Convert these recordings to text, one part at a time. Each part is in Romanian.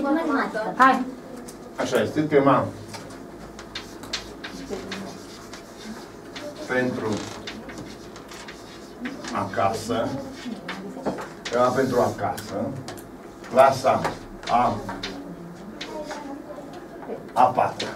matematică. Hai. Așa este, tema pentru acasă, tema pentru acasă, clasa A4.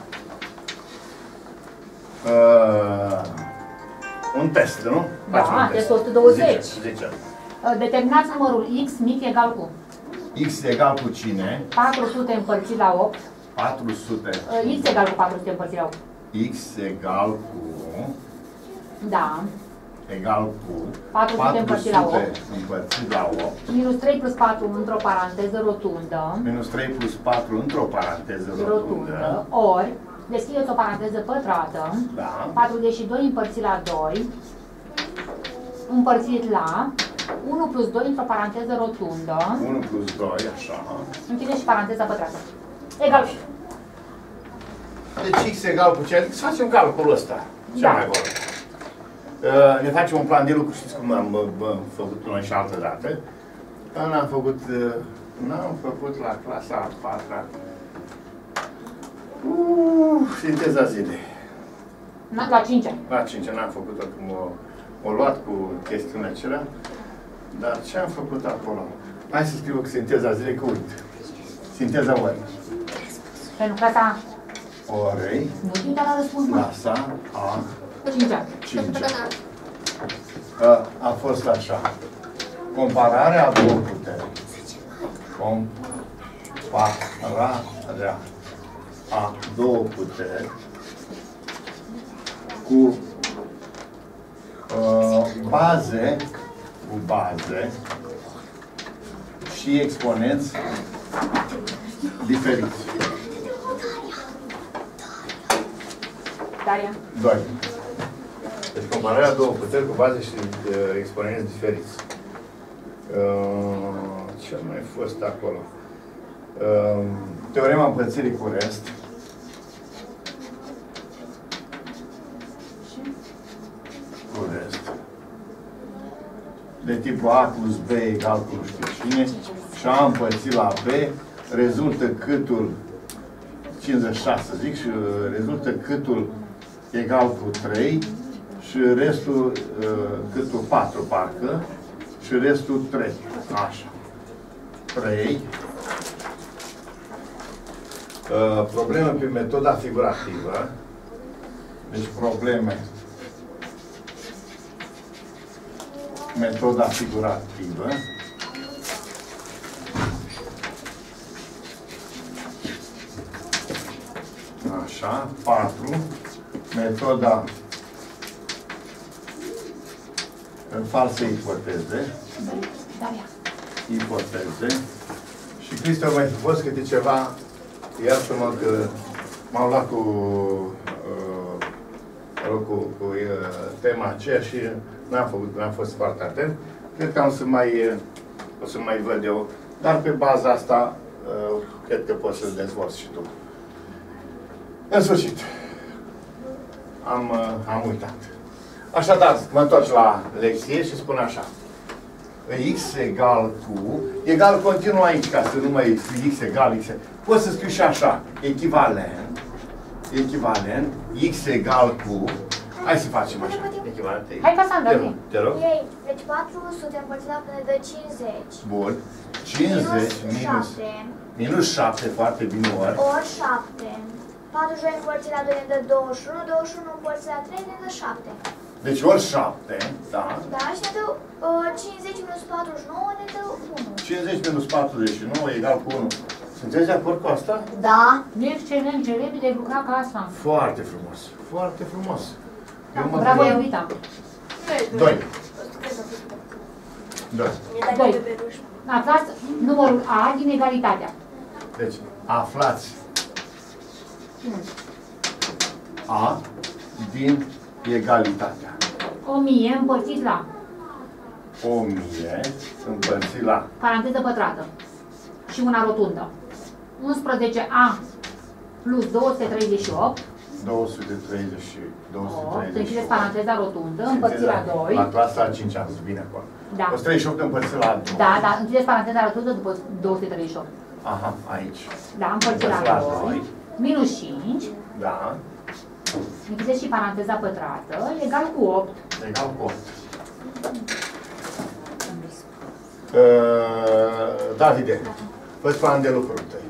Un test, nu? Da, testul 120. Zice. Determinați numărul x mic egal cu X egal cu cine? 400 împărțit la 8. 400. X egal cu 400 împărțit la 8. X egal cu... Da. Egal cu 400 împărțit la 8. Împărțit la 8. Minus 3 plus 4 într-o paranteză rotundă. Minus 3 plus 4 într-o paranteză rotundă. Ori, deschideți o paranteză pătrată. Da. 42 împărțit la 2. Împărțit la 1 plus 2 într-o paranteză rotundă. 1 plus 2, așa. Închideți și paranteza pătrată. Egal. Deci X egal cu ce? Să facem calculul ăsta. Ce mai vor? Ne facem un plan de lucru, știți cum am făcut noi și altă dată. N-am făcut la clasa a 4-a. Sinteza zilei. La 5-a. La 5-a n-am făcut-o cum o luat cu chestiunea acelea. Dar ce am făcut acolo? Hai să scriu sinteza zilei, că uite. Sinteza orei. Pentru clasa Orei. nu știu, dar a răspuns mă. Clasa a 5-a. 5-a. A fost așa. Compararea a două puteri. Compararea a două puteri cu baze și exponenți diferiți. Daria. 2. Deci compararea două puteri cu baze și exponenți diferiți. Ce a mai fost acolo? Teorema împărțirii cu rest. Cu rest. De tipul A plus B egal cu nu știu cine. Și A împărțit la B rezultă câtul 56, zic, și rezultă câtul egal cu 3 și restul câtul 4 parcă și restul 3. Așa. 3. Probleme pe metoda figurativă. Deci probleme. Metoda figurativă. Așa. 4. Metoda în false ipoteze. Ipoteze. Și Cristi, au mai fost câte ceva, iartă-mă că m-au luat cu tema aceea și n-am fost foarte atent. Cred că o să mai văd eu. Dar pe baza asta, cred că poți să-l dezvolți și tu. În sfârșit, am uitat. Așadar, mă întorc la lecție și spun așa. X egal cu... Egal continuă aici, ca să nu mai scriu X egal, X egal. Poți să scriu și așa. Echivalent. X egal cu... Hai să facem așa. Echivalent. Hai, Casandra, zi. Te rog. Deci 400 împărțit la ne dă 50. Bun. 50 minus 7, foarte bine, ori. Ori 7. 42 împărțit la 2 ne dă 21. 21 împărțit la 3 ne dă 7. Deci ori 7, da? Da, și ne dă 50 minus 49 ne dă 1. 50 minus 49 egal cu 1. Sunteți de acord cu asta? Da. Excelent, ce repede ai lucrat ca asta. Foarte frumos. Foarte frumos. Bravo, Iubita. 2. 2. Aflați numărul A din egalitatea. Deci, aflați A din egalitatea. 1000 împărțit la 1000 împărțit la paranteză pătrată și una rotundă. 11A plus 238. 238. Închideți paranteza rotundă, împărțit la 2. La clasa a 5-a, bine acolo. Da. 138 împărțit la 2. Da, închideți paranteza rotundă după 238. Aha, aici. Da, împărțit la 2. Minus 5. Da. Închide și paranteza pătrată, egal cu 8. Egal cu 8. Davide, fă-ți plan de lucru tăi.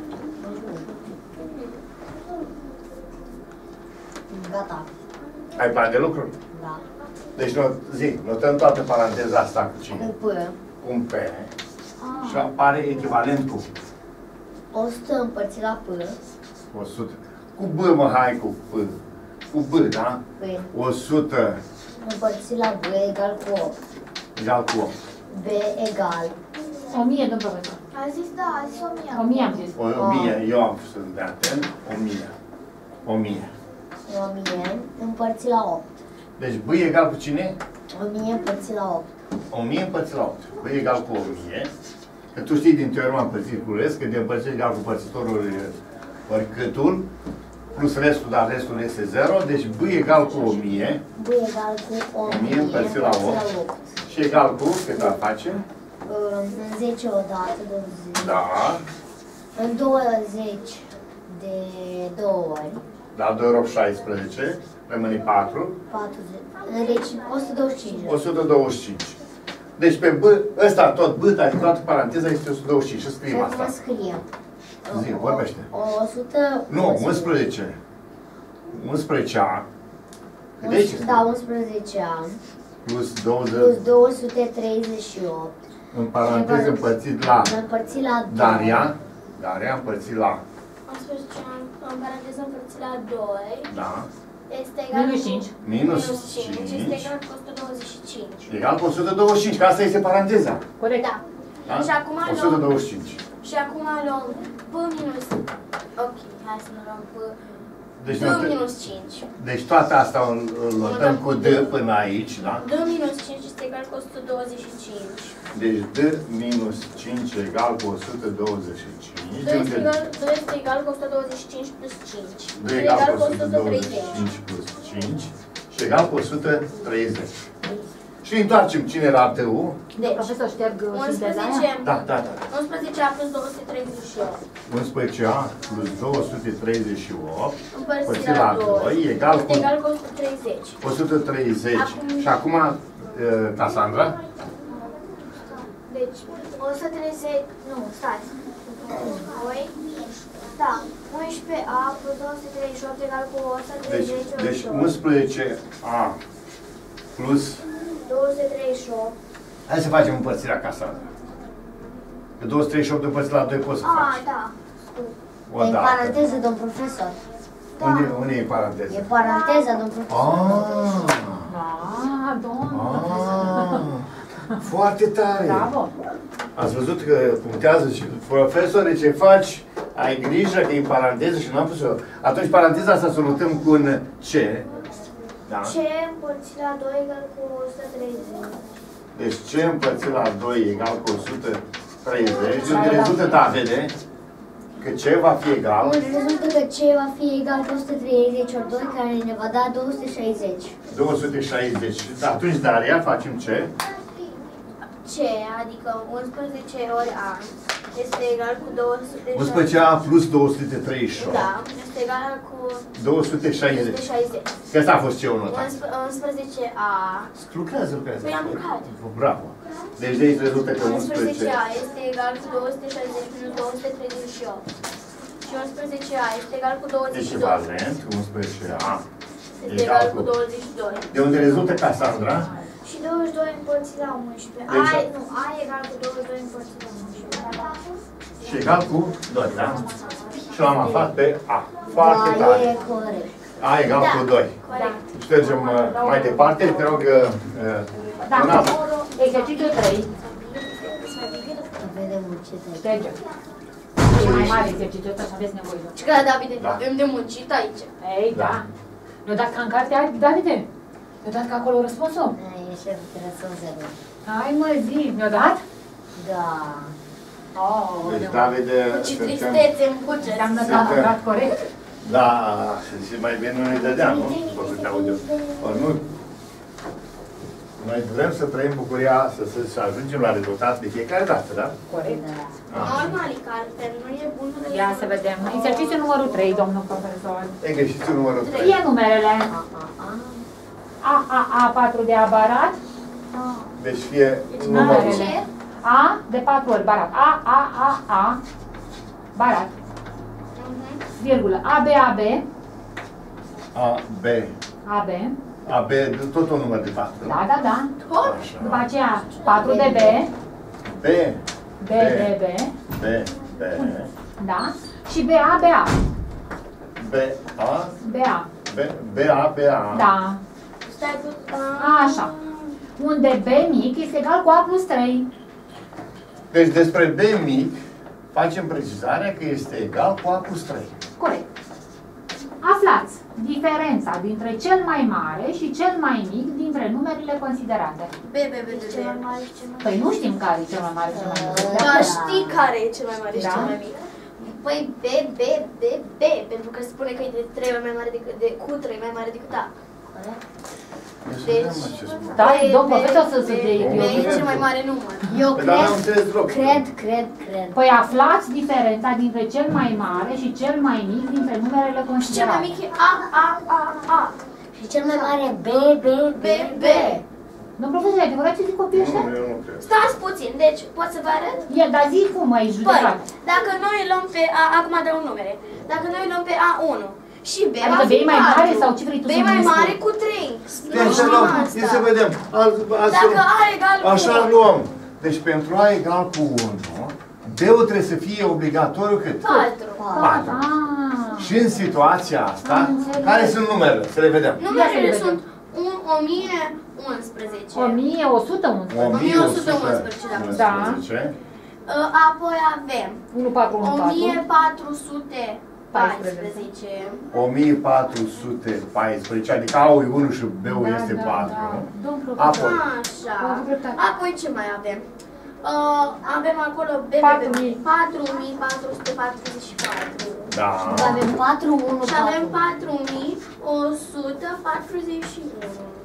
Gata. Ai plan de lucru? Da. Deci, notăm toată paranteza asta cu cine? Cu P. Cu un P. Și apare echivalentul. 100 împărțit la P. 100. Cu B, mă, hai cu P. Cu B, da? P. 100 Împărțit la B egal cu 8. egal cu 8. B egal. 1000, domn profesor. A zis da, a zis 1000. 1000 am zis. 1000, eu am fost de atent. 1000. 1000. 1000 împărțit la 8. Deci B egal cu cine? 1000 împărțit la 8. 1000 împărțit la 8. B egal cu 1000. Că tu știi din teorema împărțirii că de împărțire egal cu părțitorul ori câtul, plus restul, dar restul este 0. Deci B egal cu 1000. B egal cu 1000 împărțit la 8. Și egal cu, cât ar face? În 10 odată, 20. Da. În 20 de 2 ori. La 2 ori 16, rămâne 4. 40. Deci 125. 125. Deci pe B, ăsta tot B, dar toată paranteza este 125. Și scriem asta. Cum scriem? Zi, vorbește. 100. Nu, 11. 11A. Deci, da, 11A. plus 20. Plus 238. În paranteză împărțit la Împărțit la 2. Daria. Daria împărțit la. 11 în paranteză împărțit la 2. Da. Este egal Minus cu 5. Minus 5. 5. Este egal cu 125. Egal cu 125, că asta este paranteza. Corect. Da. Da? Și acum luăm 125. Și acum luăm P minus. Ok, hai să nu luăm P. Deci, D minus 5. deci toată asta îl notăm cu D până aici, da? D minus 5 este egal cu 125. Deci D minus 5 egal cu 125. D este egal cu 125 plus 5. D egal cu 125 plus 5 și egal cu 130. Și întoarcem cine era ATU. Deci, profesor, șterg sinteza aia? 11. Da, da, da. 11A plus 238. 11A plus 238 Împărțit la 2 egal cu este egal cu 130. 130. Și acum, Cassandra? Deci 130. Nu, stai. 2. Da. 11A plus 238 egal cu 130. Deci 11A plus 238. hai să facem împărțirea Cassandra. Că 238 împărțit la 2 poți să faci. Da. O E dată. paranteză, domn profesor. Unde e paranteză? E paranteza, domn profesor. Foarte tare! Bravo! Ați văzut că punctează și profesore, ce faci? Ai grijă că e paranteză și n-am pus-o. Atunci paranteza asta să o notăm cu un C. Da? C împărțit la 2 egal cu 130. Deci C împărțit la 2 egal cu 130. De unde rezultă, vede? Că C va fi egal. Rezultă că C va fi egal cu 130 ori 2, care ne va da 260. 260. Atunci, Daria, facem C. C, adică 11 ori A, este egal cu 260. 11A plus 238. Da, este egal cu 260. 260. Că asta a fost C-ul notat. 11A. Lucrează. Păi am lucrat. Bravo. Deci de aici rezultă că 11A este egal cu 260 minus 238. Și 11A este egal cu 22. echivalent, 11A Este egal cu 22. De unde rezultă Cassandra? Și 22 împărțit la 11. Deci- A egal cu 22 împărțit la 11. Și egal cu 2, da? Și l-am aflat pe A. Foarte Da, tare. e corect. A egal cu 2. Corect. Ștergem mai departe, te rog, Da, Doamna. exercițiul 3. Vedem ce te Ștergem. E mai mare exercițiul ăsta și aveți nevoie de. Și că Davide, Da. avem de muncit aici. Ei, Da. da. Nu dat ca în cartea, Davide? Mi-a dat ca acolo răspunsul? E șef de răspunzere. Hai mă, zi, mi-a dat? Da. Oh, Deci David, Ce tristețe în buget. înseamnă că am dat corect. da, și mai bine nu-i dădea, nu? După câte aud eu. Ori nu, Noi vrem să trăim bucuria, să ajungem la rezultat de fiecare dată, da? Corect. Normal, că nu e bun. Ia să vedem. Exercițiul numărul 3, domnul profesor. Exercițiul numărul 3. Fie numerele. A, 4 de A barat. Deci fie numărul. A de 4 ori barat. A, barat. Virgulă. A, B. A, B, tot un număr de 4. Da. Așa. După aceea 4 de B. B. Da. Și BA. BA. Da. Stai cu... Așa. Unde B mic este egal cu A plus 3. Deci despre B mic facem precizarea că este egal cu A plus 3. Corect. Aflați diferența dintre cel mai mare și cel mai mic dintre numerele considerate. B. Păi nu știm care e cel mai mare și cel mai mic. Dar știi care e cel mai mare și Da. cel mai mic. Păi B, pentru că spune că e de 3 ori mai mare decât, cu 3 mai mare decât A. Deci, Da, domnul profesor să se dea. B e cel mai mare număr. Eu Dar n-am înțeles deloc. cred. Păi aflați diferența dintre cel mai mare și cel mai mic dintre numerele Și cel mai considerate. mic e A. Și cel mai mare B. Domnul profesor, e adevărat ce zic copiii ăștia? Nu, eu nu cred. Stați puțin, deci pot să vă arăt? Dar zic cum ai Păi, judecat. dacă noi îl luăm pe A, acum dau numere. Dacă noi îl luăm pe A1 și B Adică B e mai mare sau ce vrei tu B să e mai nu mare spui? cu 3. Deci să luăm, ia să vedem. Dacă A egal cu Așa 1. luăm. Deci pentru A egal cu 1, B-ul trebuie să fie obligatoriu cât? 4. 4. Ah. Și în situația asta, Am înțeles. care sunt numerele? Să le vedem. Numerele Ia să le sunt 1011. 1111. 1111. Da. Apoi avem 1414. 1414. 1414, adică A-ul e 1 și B-ul este 4. Domnul profesor. Apoi, Așa. Am dreptate. Apoi ce mai avem? Avem acolo 4444. da. Avem 4, 1, Și avem 4141.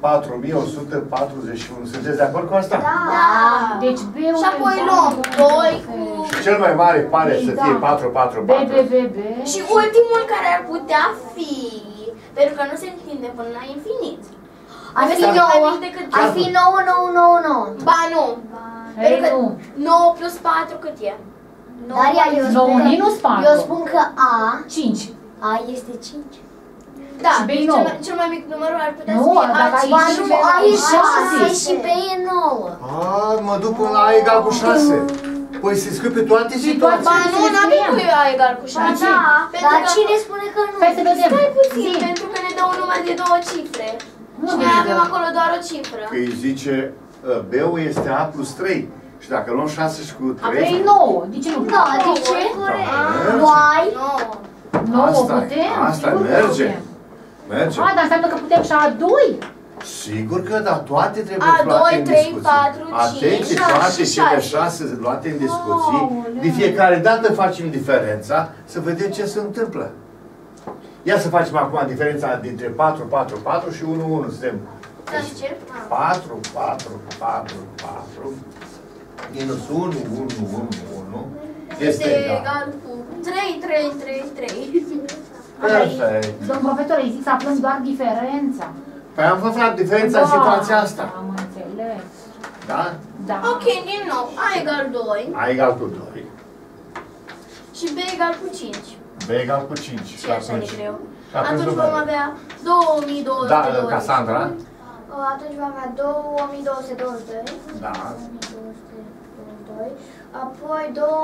4141. Sunteți de acord cu asta? Da. Deci B-ul Și apoi e luăm 2 cu... Și cel mai mare pare să fie Da. 444. B. Și ultimul care ar putea fi, pentru că nu se întinde până la infinit. Ar fi Să fie mai 9, mic decât ar fi 9, 9, 9, 9. Ba nu. Ei, Pentru că nu. 9 plus 4 cât e? Daria, eu Nouă spun că, minus 4. eu spun că A 5. este 5. Da, Și B e deci 9. cel mai mic număr ar putea Nu, să fie dacă ai A5. Ba și nu, B A e 6 6. și B e 9. Mă duc până la A egal cu 6. Păi se scrie pe toate situațiile. Ba nu, n-avem cu A egal cu 6. Da, Pentru Dar că- cine spune că nu? Hai să vedem. Stai puțin, Zi. pentru că ne dă un număr de 2 cifre. Nu Și ne noi dă. avem acolo doar o cifră. Că îi zice B-ul este A plus 3. Și dacă luăm 6 și cu A 3 3, 9. De ce nu? Da, de ce? Why? 9. 9 Asta- putem? asta Sigur că merge. putem. merge. A, dar înseamnă că putem și a 2. Sigur că da, toate trebuie A, luate 2, în 3, discuție. 4, 5, Atenție, 6, toate cele 6. 6 luate în discuții. Aoleu. De fiecare dată facem diferența, să vedem ce se întâmplă. Ia să facem acum diferența dintre 4, 4, 4 și 1, 1. Suntem Da, și ce? 4, 4, 4, 4, minus 1, 1, 1, 1, este egal. cu 3, 3, 3, 3. Perfect. Domn profesor, îi zic să aflăm doar diferența. Păi am aflat diferența în situația asta. Am înțeles. Da? Da. Ok, din nou, A egal 2 A egal cu 2. și B egal cu 5. B egal cu 5. Ce așa de greu? și atunci Atunci nu vom mai- avea 2222. Da, Cassandra? Atunci vom avea 2222. Da. 2222. Apoi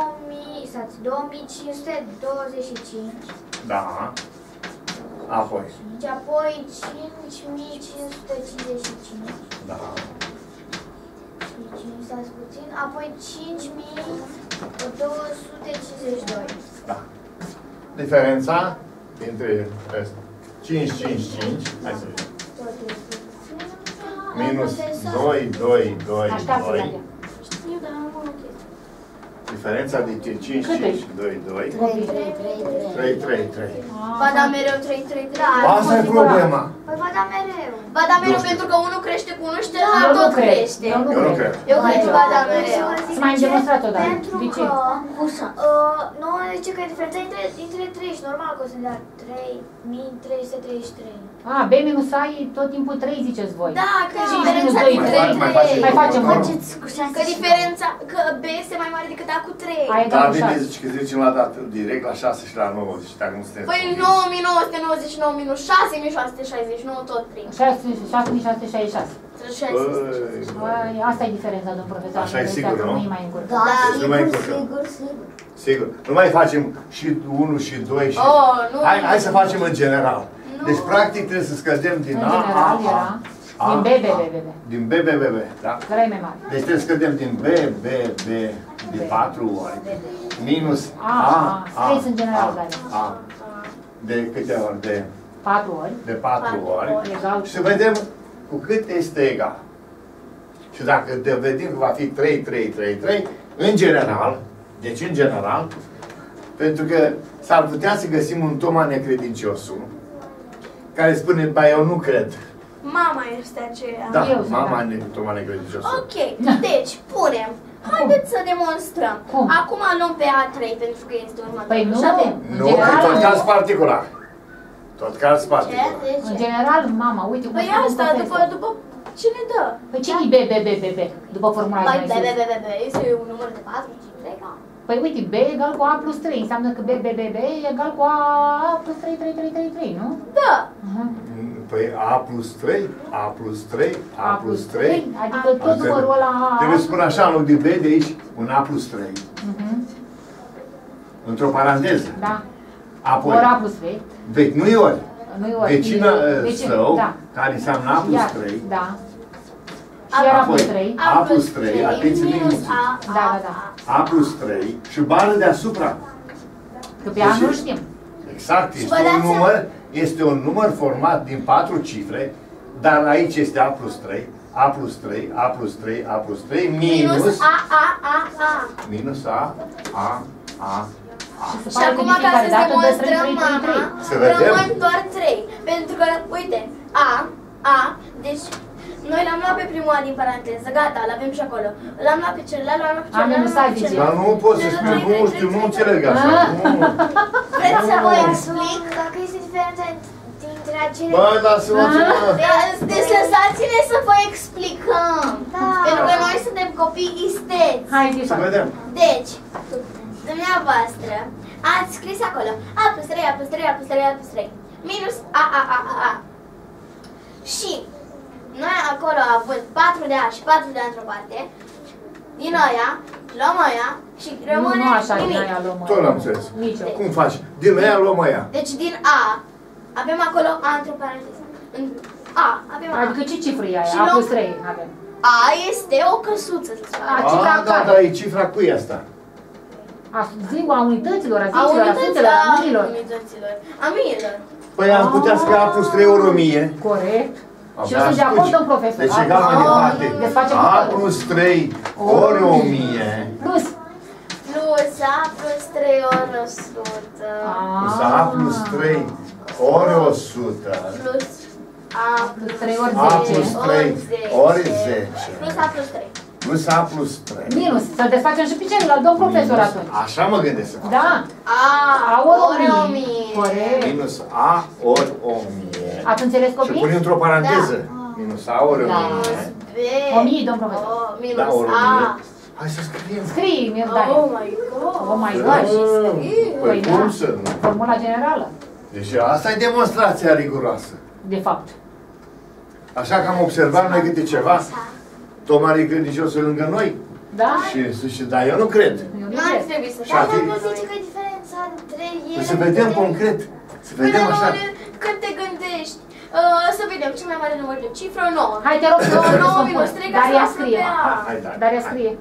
2525. Da. Apoi. Și apoi 5555. Da. Și 5, stați puțin. Apoi 5252. Da. Diferența dintre 5, 5, 5. Hai să vedem. Minus 2, 2, 2, Așteaptă, 2. Nadia. Știu, dar am o chestie. Diferența dintre 5, Cât 5 e? și 2, 2. 3, 3, 3, 3. 3, 3, 3. Ba da, mereu 3, 3, 3. Asta e problema. Păi va da mereu. Va da mereu Nu știu. pentru că unul crește cu unul și Eu celălalt nu tot cred. crește. Eu nu Eu nu cred. cred. Eu cred că va da Vreau să mereu. vă zic Să mai de ce? demonstrat odată. Pentru De ce? că nu zice că e diferența între 3 și normal că o să dea 3.333. A, B minus A e tot timpul 3, ziceți voi. Da, că 5 diferența minus 2, dintre 3. Mai facem Mai facem, următorul. faceți cu 6. Că diferența, că B este mai mare decât A cu 3. A Dar egal cu bine 6. zici că zicem la dată, direct la 6 și la 9, zici, dacă nu sunteți. Păi 9999 minus 6669 tot 3. 6666. Băi, Asta e diferența, domn profesor. Așa e sigur, nu? Nu e mai încurcă. Da, Deci nu mai sigur, încurcăm. sigur, sigur. Sigur. Nu mai facem și 1 și 2 și... Oh, nu. Hai să facem în general. Nu. Deci, practic, trebuie să scădem din În A, general era din B, B, B, B, B. Din B, B, B, B, da? Care e mai mare? Deci trebuie să scădem din B, B, B, de 4 ori, minus A, Scris în general, care? A. De câte ori? 4 ori. De 4 ori. Egal Și să vedem cu cât este egal. Și dacă vedem că va fi 3, 3, 3, 3, în general, deci în general, pentru că s-ar putea să găsim un Toma necredinciosul, care spune, ba, eu nu cred. Mama este aceea. Da, Eu sunt, mama da. Toma necredinciosul. Ok, deci punem. Haideți să demonstrăm. Cum? Acum luăm pe A3 pentru că este următorul. Păi nu. Și avem. Nu, general, tot nu. caz particular. Tot caz Ce? particular. De În ce? general, mama, uite cum Păi spune asta, profesor. după ce ne dă? Păi ce e B, B, B, B, B? După formula Păi mai B, B, sus. B, B, B, este un număr de 4, 5, 3, da. Păi uite, B egal cu A plus 3. Înseamnă că B, B, B, B e egal cu A plus 3, 3, 3, 3, 3, nu? Da. Păi A plus 3, A plus 3, A plus 3. Adică tot numărul ăla A. Trebuie să spun așa, în loc de B de aici, un A plus 3. Într-o paranteză. Da. Apoi, Ori A plus 3. deci nu e ori. Nu e ori. Vecină Vecină, său, da. care înseamnă A plus Iar, 3. Da. Și iar A plus Apoi, 3. A plus 3, atenție minus minus. A, Da, da, da. A plus 3 și bară deasupra. Că pe A nu știm. Exact, Și este vă dați este un număr format din 4 cifre, dar aici este A plus 3, A plus 3, A plus 3, A plus 3, minus A, A, A, A. minus A, A, A. Se Și pare că acum de ca fiecare să dată dă 3, 3, demonstrăm 3, 3. mama, Să vedem. rămân doar 3. Pentru că, uite, A, deci noi l-am luat pe primul A din paranteză, gata, l-avem și acolo. L-am luat pe celălalt, l-am luat pe celălalt, minus l-am luat A, pe zice. Dar celălalt. nu pot să spun, nu știu, nu înțeleg așa. Nu. Vreți să vă Explic explic? dacă este diferența dintre acele... Bă, lasă-mă să Deci lăsați-ne să vă explicăm. Da. Pentru că noi suntem copii isteți. Hai, Să Tifa. vedem. Deci, dumneavoastră ați scris acolo A plus 3, A plus 3, A plus 3, A plus 3 minus A, A, A, A, A. Și noi acolo având 4 de A și 4 de A într-o parte, din aia, luăm aia și rămâne Nu așa din nimic. aia luăm. Tot l-am înțeles. Nici eu. Cum faci? Din aia luăm aia. Deci din A, avem acolo A într-o paranteză. În A, avem A. Adică ce cifră e Și aia? A luăm- plus 3 avem. A este o căsuță, să spunem. A, cifra Da, care? da, e cifra cui asta? A unităților, a A zecilor, a sutelor, a miilor. unităților. A miilor. Păi am putea scrie A plus 3 ori 1000. Corect. Și eu Abia sunt de acord, spui. domn profesor. Deci egal mai departe. Desfacem A cu plus 3 ori 1000. Plus. Plus A plus 3 ori 100. Plus A plus 3 ori 100. Plus A Plus 3 ori A 10. plus 3 ori 10. Plus A plus 3. Plus A plus 3. Minus. Să desfacem și pe celălalt, domn profesor, atunci. Așa mă gândesc să fac. Da. A ori 1000. 1000. Corect. Minus A ori 1000. Ați înțeles, Și copii? pune într-o paranteză. Minus A ori Da. 1000. B. 1000, domn profesor. Oh, Da, minus ori A. 1000. Hai să scriem. Scrie, Oh Mirdane. my god. Oh my God. Păi Păi cum da. să nu? Formula generală, Deci asta e demonstrația riguroasă. de fapt. Așa că am observat noi câte ceva. Toma credinciosul lângă noi. Da? Și zice, da, eu nu cred. Eu Nu nu ar cred. trebui să Și Dar atunci- dacă zice că e diferența între ele... Păi să vedem concret. Să vedem așa. Când te gândești, să vedem cel mai mare număr de cifră, 9. Hai, te rog, să 9 să minus pun. 3 ca să Daria află scrie. pe A. Hai, da. Daria scrie.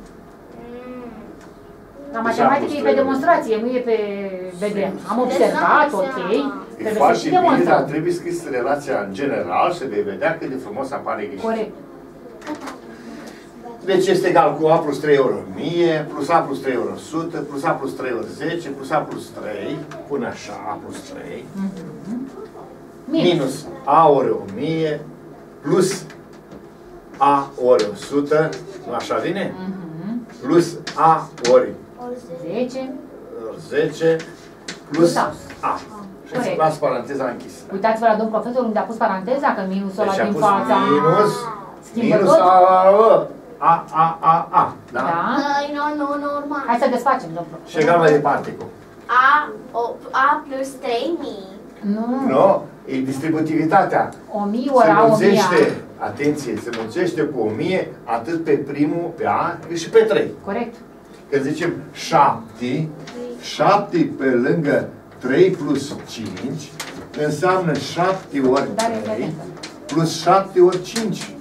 La matematică e pe demonstrație, nu e pe vedere. Am observat, ok. E Trebuie să foarte și bine, dar demonstrăm. trebuie scris relația în general și vei vedea cât de frumos apare greșit. Corect. Deci este egal cu A plus 3 ori 1000, plus A plus 3 ori 100, plus A plus 3 ori 10, plus A plus 3, pune așa, A plus 3. minus A ori 1000 plus A ori 100, nu așa vine? Plus A ori 10 plus A. Și îți las paranteza închisă. Uitați-vă la domn profesor unde a pus paranteza, că minusul ăla Deci a din pus fața minus A. Da? Da? Nu, normal. Hai să desfacem, domn profesor. Și egal mai departe cu. A plus 3000. Nu. Nu, e distributivitatea. 1000 ori A, 1000. Atenție, se mulțește cu 1000 atât pe primul, pe A, cât și pe 3. Corect. Când zicem 7, 7 pe lângă 3 plus 5 înseamnă 7 ori 3 plus 7 ori 5.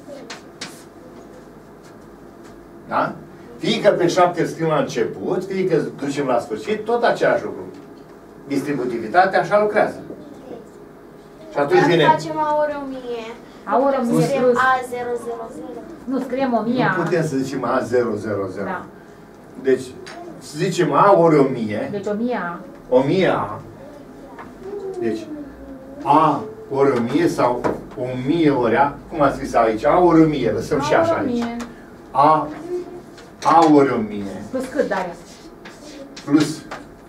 Da? Fie că pe 7 îl scriem la început, fie că ducem la sfârșit, tot același lucru. Distributivitatea așa lucrează. Și atunci vine... Facem A ori 1000. A ori 1000 plus... A000. Nu, scriem 1000. Nu putem să zicem A000. Da. Deci, să zicem A ori 1000. Deci 1000A. 1000A. Deci, A ori 1000 sau 1000 ori A. Cum am scris aici? A ori 1000. Lăsăm și așa aici. A ori 1000. Plus cât, Daria? Plus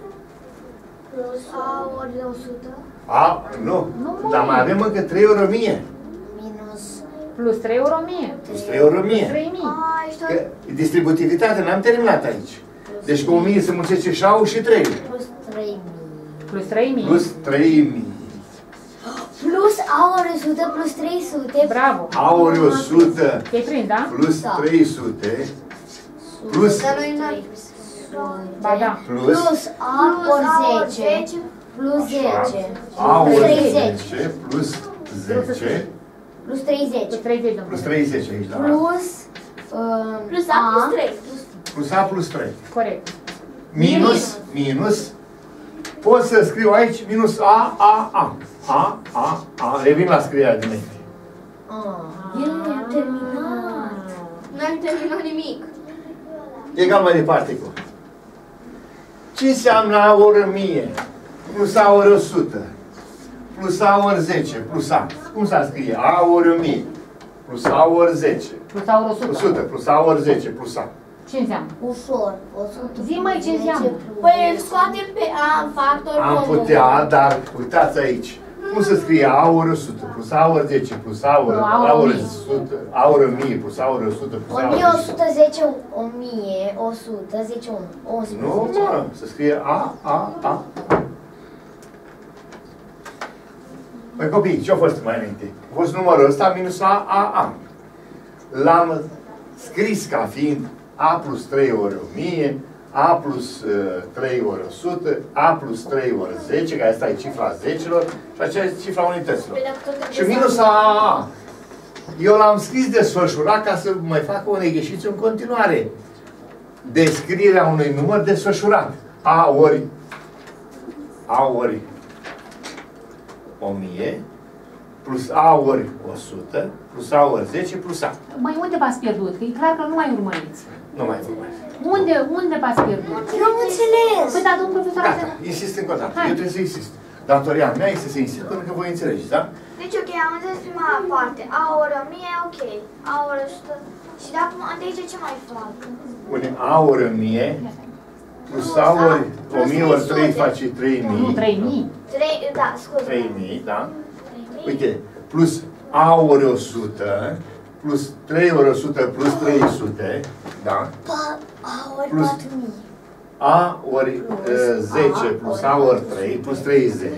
A ori 100. Nu. Nu, Dar mai avem încă 3 ori 1000. Minus. Plus 3 ori 1000. Plus 3 ori 1000. 3000. Că distributivitatea n-am terminat aici. Deci cu 1000 se mulțește și A și 3. Plus 3000. Plus 3000. Plus 3000. Plus A ori 100 plus 300. Bravo. A ori 100 E prins, da? plus 300 plus Dar noi n-am... Ba da. Plus A ori 10 plus 10. A ori 30. 10 plus 10 Plus 30. Plus 30, domnule. plus 30 aici, da? Plus... Plus A plus 3. Plus A plus 3. Corect. Minus. Pot să scriu aici minus A. Revin la scrierea dinainte. El nu a terminat. Nu am terminat nimic. Egal mai departe cu. Ce înseamnă A ori 1000? Plus A ori 100. Plus A ori 10. Plus A. Cum s-ar scrie? A ori 1000. Plus A ori 10. Plus A ori 100. 100. Plus A ori 10. Plus A. Ce înseamnă? Ușor. 100. Zi mai ce înseamnă. Păi îl scoatem pe A în factor Am comun. putea, dar uitați aici. Cum se scrie A ori 100, plus A ori 10, plus A ori 100, A ori 1000, plus A ori 100, plus A ori 1110, 1100, 10, 11. Nu, mă, se scrie A. Păi copii, ce-a fost mai înainte? A fost numărul ăsta minus A. L-am scris ca fiind A plus 3 ori 1000, A plus 3 ori 100, A plus 3 ori 10, care asta e cifra 10-lor, și aceea e cifra unităților. Și minus A. Eu l-am scris desfășurat ca să mai fac un exercițiu în continuare. Descrierea unui număr desfășurat. A ori 1000, plus A ori 100, plus A ori 10, plus A. Mai unde v-ați pierdut? Că e clar că nu mai urmăriți. Nu mai urmez. Unde v-ați pierdut? Nu am înțeles. Păi da, domnul profesor... Gata, insist încă o dată. Eu trebuie să insist. Datoria mea este să insist până când voi înțelegeți, da? Deci, ok, am înțeles prima parte. A ori 1000, ok. A ori 100. Și de acum, de aici ce mai fac? Pune A ori 1000, plus A ori 1000 ori 3 face 3000. Nu, 3000. 3, da, scuze. 3000, da? Uite, plus A ori 100, plus 3 ori 100 plus 300, da? A ori Plus 4000. A ori 10 plus A ori 3 plus 30.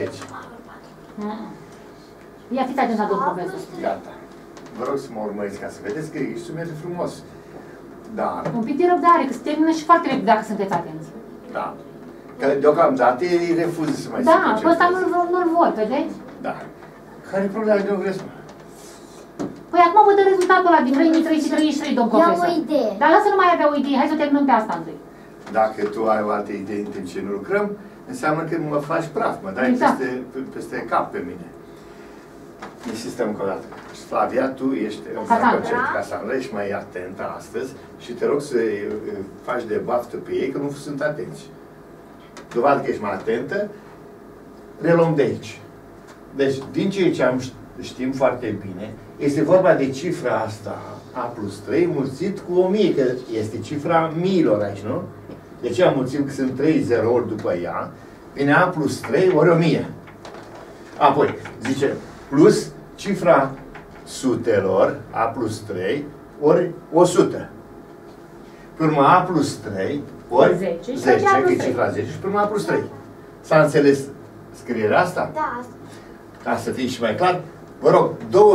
Ia fiți atent la domnul profesor. Gata. Vă rog să mă urmăriți ca să vedeți că exercițiul merge frumos. Dar, Un pic de răbdare, că se termină și foarte repede dacă sunteți atenți. da. Că deocamdată ei refuză să mai se Da, pe concentreze. ăsta nu-l vor, vedeți? Da. Care e problema de vreți, mă? Păi acum vă dă rezultatul ăla din 3333, domn Eu am profesor. o idee. Dar lasă nu mai avea o idee, hai să terminăm pe asta întâi. Dacă tu ai o altă idee în timp ce nu lucrăm, înseamnă că mă faci praf, mă dai Exact. peste cap pe mine. Insistăm încă o dată. Flavia, tu ești Cassandra, ești mai atentă astăzi și te rog să faci de baftă pe ei, că nu sunt atenți. Dovadă că ești mai atentă, reluăm de aici. Deci, din ceea ce știm foarte bine, este vorba de cifra asta, A plus 3, mulțit cu 1000, că este cifra miilor aici, nu? De ce am mulțit că sunt 3 zerouri după ea? Vine A plus 3 ori 1000. Apoi, zice, plus cifra sutelor, A plus 3, ori 100. Pe urmă A plus 3, ori 10, că e cifra 10, și pe urmă A plus 3. S-a înțeles scrierea asta? Da. Ca să fie și mai clar, vă rog,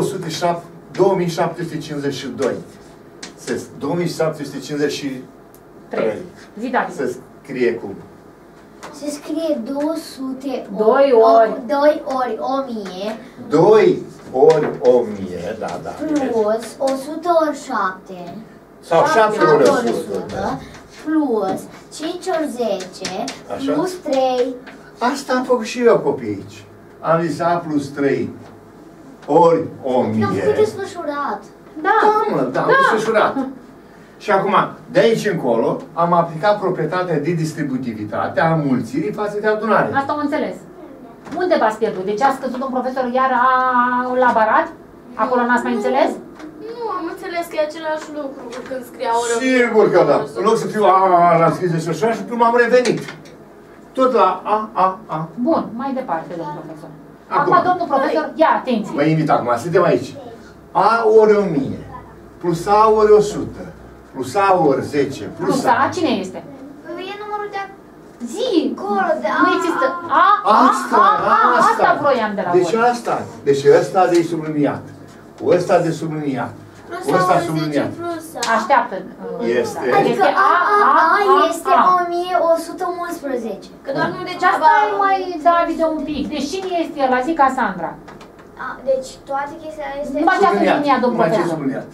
2752. 2753. Zi, David. Se scrie cum? Se scrie 200 2 ori. 2 ori 1000 2 ori 1000, da. plus 100 ori 7 Sau 7 ori 100. Plus 5 ori 10 Așa? plus 3. Asta am făcut și eu, copii, aici. Am zis A plus 3 ori 1000. Am făcut desfășurat. Da, am desfășurat. Și acum, de aici încolo, am aplicat proprietatea de distributivitate a înmulțirii față de adunare. Asta am înțeles. Unde v-ați pierdut? Deci a scăzut un profesor iar la barat? Acolo n-ați mai înțeles? Nu, am înțeles că e același lucru când scria oră. Sigur că da. În loc să fiu l-am scris de așa și m-am revenit. Tot la A. Bun, mai departe, domnul profesor. Acum, Domnul profesor, ia atenție. vă invit acum, suntem aici. A ori 1000, plus A ori 100, plus A ori 10, plus A, cine este? E numărul de Zi! acolo, de Nu există. Asta vroiam de la Deci voi. asta. Deci ăsta de subliniat. Cu ăsta de subliniat. Cu ăsta subliniat. Așteaptă. Este. Adică Este A este 1111. Că doar nu Dar degeaba... stai mai, Davide, un pic. Deci cine este el? Zi Casandra. Deci toate chestiile este... Numai ce a subliniat, domnul Numai ce profesor. subliniat.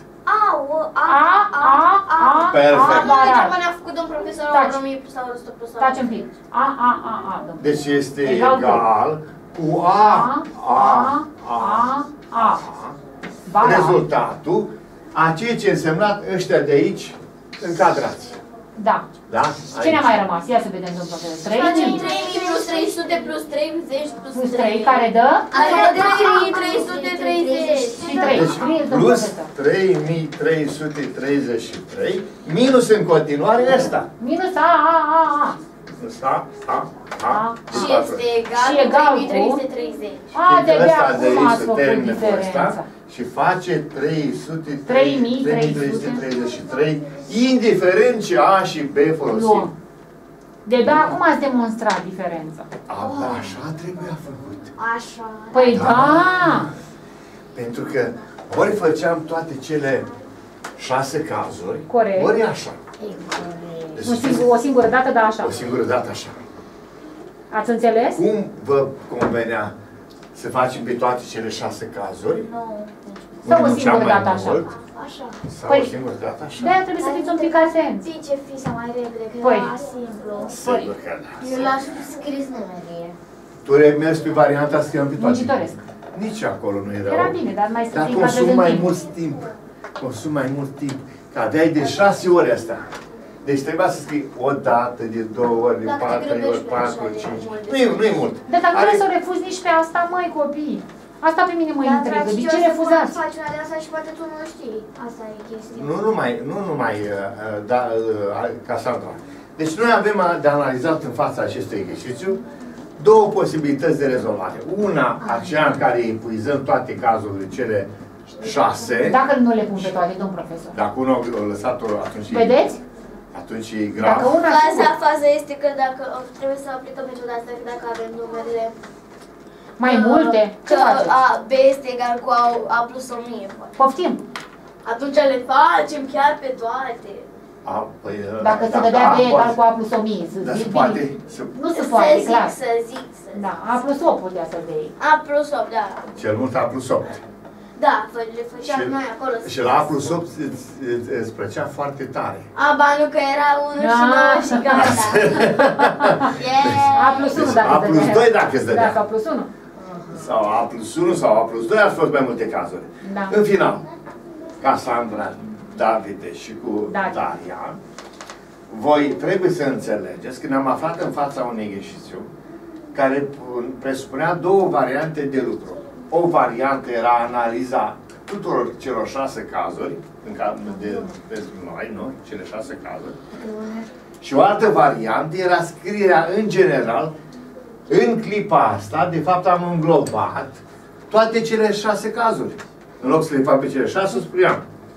Perfect. Nu degeaba ne-a făcut domn profesor Taci. oră 1000 plus 100 plus 100. Taci un pic. Domnul. Deci este Egal cu- egal cu A. Barat. Rezultatul a ceea ce însemnat ăștia de aici încadrați. Da. Da? Cine a Aici. mai rămas? Ia să vedem, domnul profesor. 3 Facem 3000 plus 300 plus 30 plus plus 3, 3. care dă? Care dă 3330. Și 3. Deci Scrieți, domnul plus profesor. 3333 minus în continuare ăsta. Minus A. Plus A. Și este Și egal egal cu cu- 3330. De Deci ăsta de acum aici ați se făcut termină cu diferența. ăsta și face 3333, 3333, indiferent ce A și B folosim. Luăm. De-abia acum ați demonstrat diferența. Așa trebuia făcut. Așa. Păi da! Pentru că ori făceam toate cele 6 cazuri, Corect. ori așa. Deci, O singură dată, dar așa. o singură dată așa. Ați înțeles? Cum vă convenea să facem pe toate cele 6 cazuri? Sau o Unul singură cea mai dată așa? mult, Așa. sau Păi, o singură dată așa? De-aia trebuie să fiți un pic atenți. Zice fisa mai repede, că Păi. era simplu. Sigur că da. Eu l-aș scris numerele. Tu ai mers pe varianta scriam pe toate. Muncitoresc. Nici acolo nu era. Era bine, dar mai să Dar fii consum încadrez în mai timp. mult timp. Consum mai mult timp. Că aveai de 6 ore asta. Deci trebuia să scrii o dată, de 2 ori, de Dacă te 4 grăbești ori, pe 4 așa ori, de 5. mult. Nu e mult. Dar dacă Are- vreți să o refuzi nici pe asta, măi, copii. Asta pe mine mă Dar, intrigă. dragi, De eu ce să refuzați? pot face una de asta și poate tu nu știi. Asta e chestia. Nu numai Cassandra. Deci noi avem de analizat în fața acestui exercițiu două posibilități de rezolvare. Una, aceea în care epuizăm toate cazurile, cele 6. Dacă nu le pun pe toate, domn profesor. Dacă unul a lăsat-o, atunci Vedeți? atunci e grav. Dacă una Faza este că dacă trebuie să aplicăm metoda asta, că dacă avem numerele mai multe, ce că faceți? B este egal cu A plus 1000. poate. Poftim. Atunci le facem chiar pe toate. Păi, Dacă se vedea B egal cu A plus 1000, să Dar se zic poate. bine. Nu se poate, clar. Să zic. Da, A plus 8 putea să dea. A plus 8, da. Cel mult A plus 8. Da, le făceam noi acolo. Și la A plus 8 îți plăcea foarte tare. Ba nu că era 1 și 9 și gata. A plus 1 Deci dacă A îți plus dădea. 2 dacă îți dădea. Da, sau plus 1. Sau A plus 1 sau A plus 2, ar fi fost mai multe cazuri. Da. În final, Cassandra, Davide și cu Daria. Daria, voi trebuie să înțelegeți că ne-am aflat în fața unui exercițiu care presupunea două variante de lucru. O variantă era analiza tuturor celor 6 cazuri, pentru noi, nu? Cele 6 cazuri. Și o altă variantă era scrierea în general. În clipa asta, de fapt, am înglobat toate cele 6 cazuri. În loc să le fac pe cele 6, spuneam.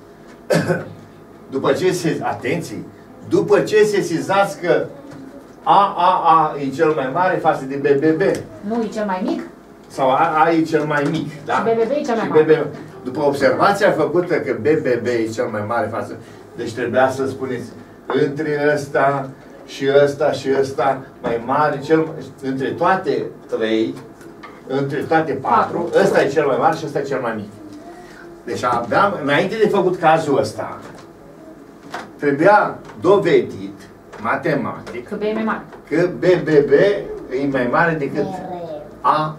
După ce după ce sesizați că A e cel mai mare față de BBB. Nu e cel mai mic? Sau A e cel mai mic, da? Și BBB e cel mai mare. După observația făcută că BBB e cel mai mare față, deci trebuia să spuneți între ăsta și ăsta și ăsta mai mare, între toate 3, între toate 4, ăsta e cel mai mare și ăsta e cel mai mic. Deci aveam, înainte de făcut cazul ăsta, trebuia dovedit matematic că B e mai mare. că BBB e mai mare decât A.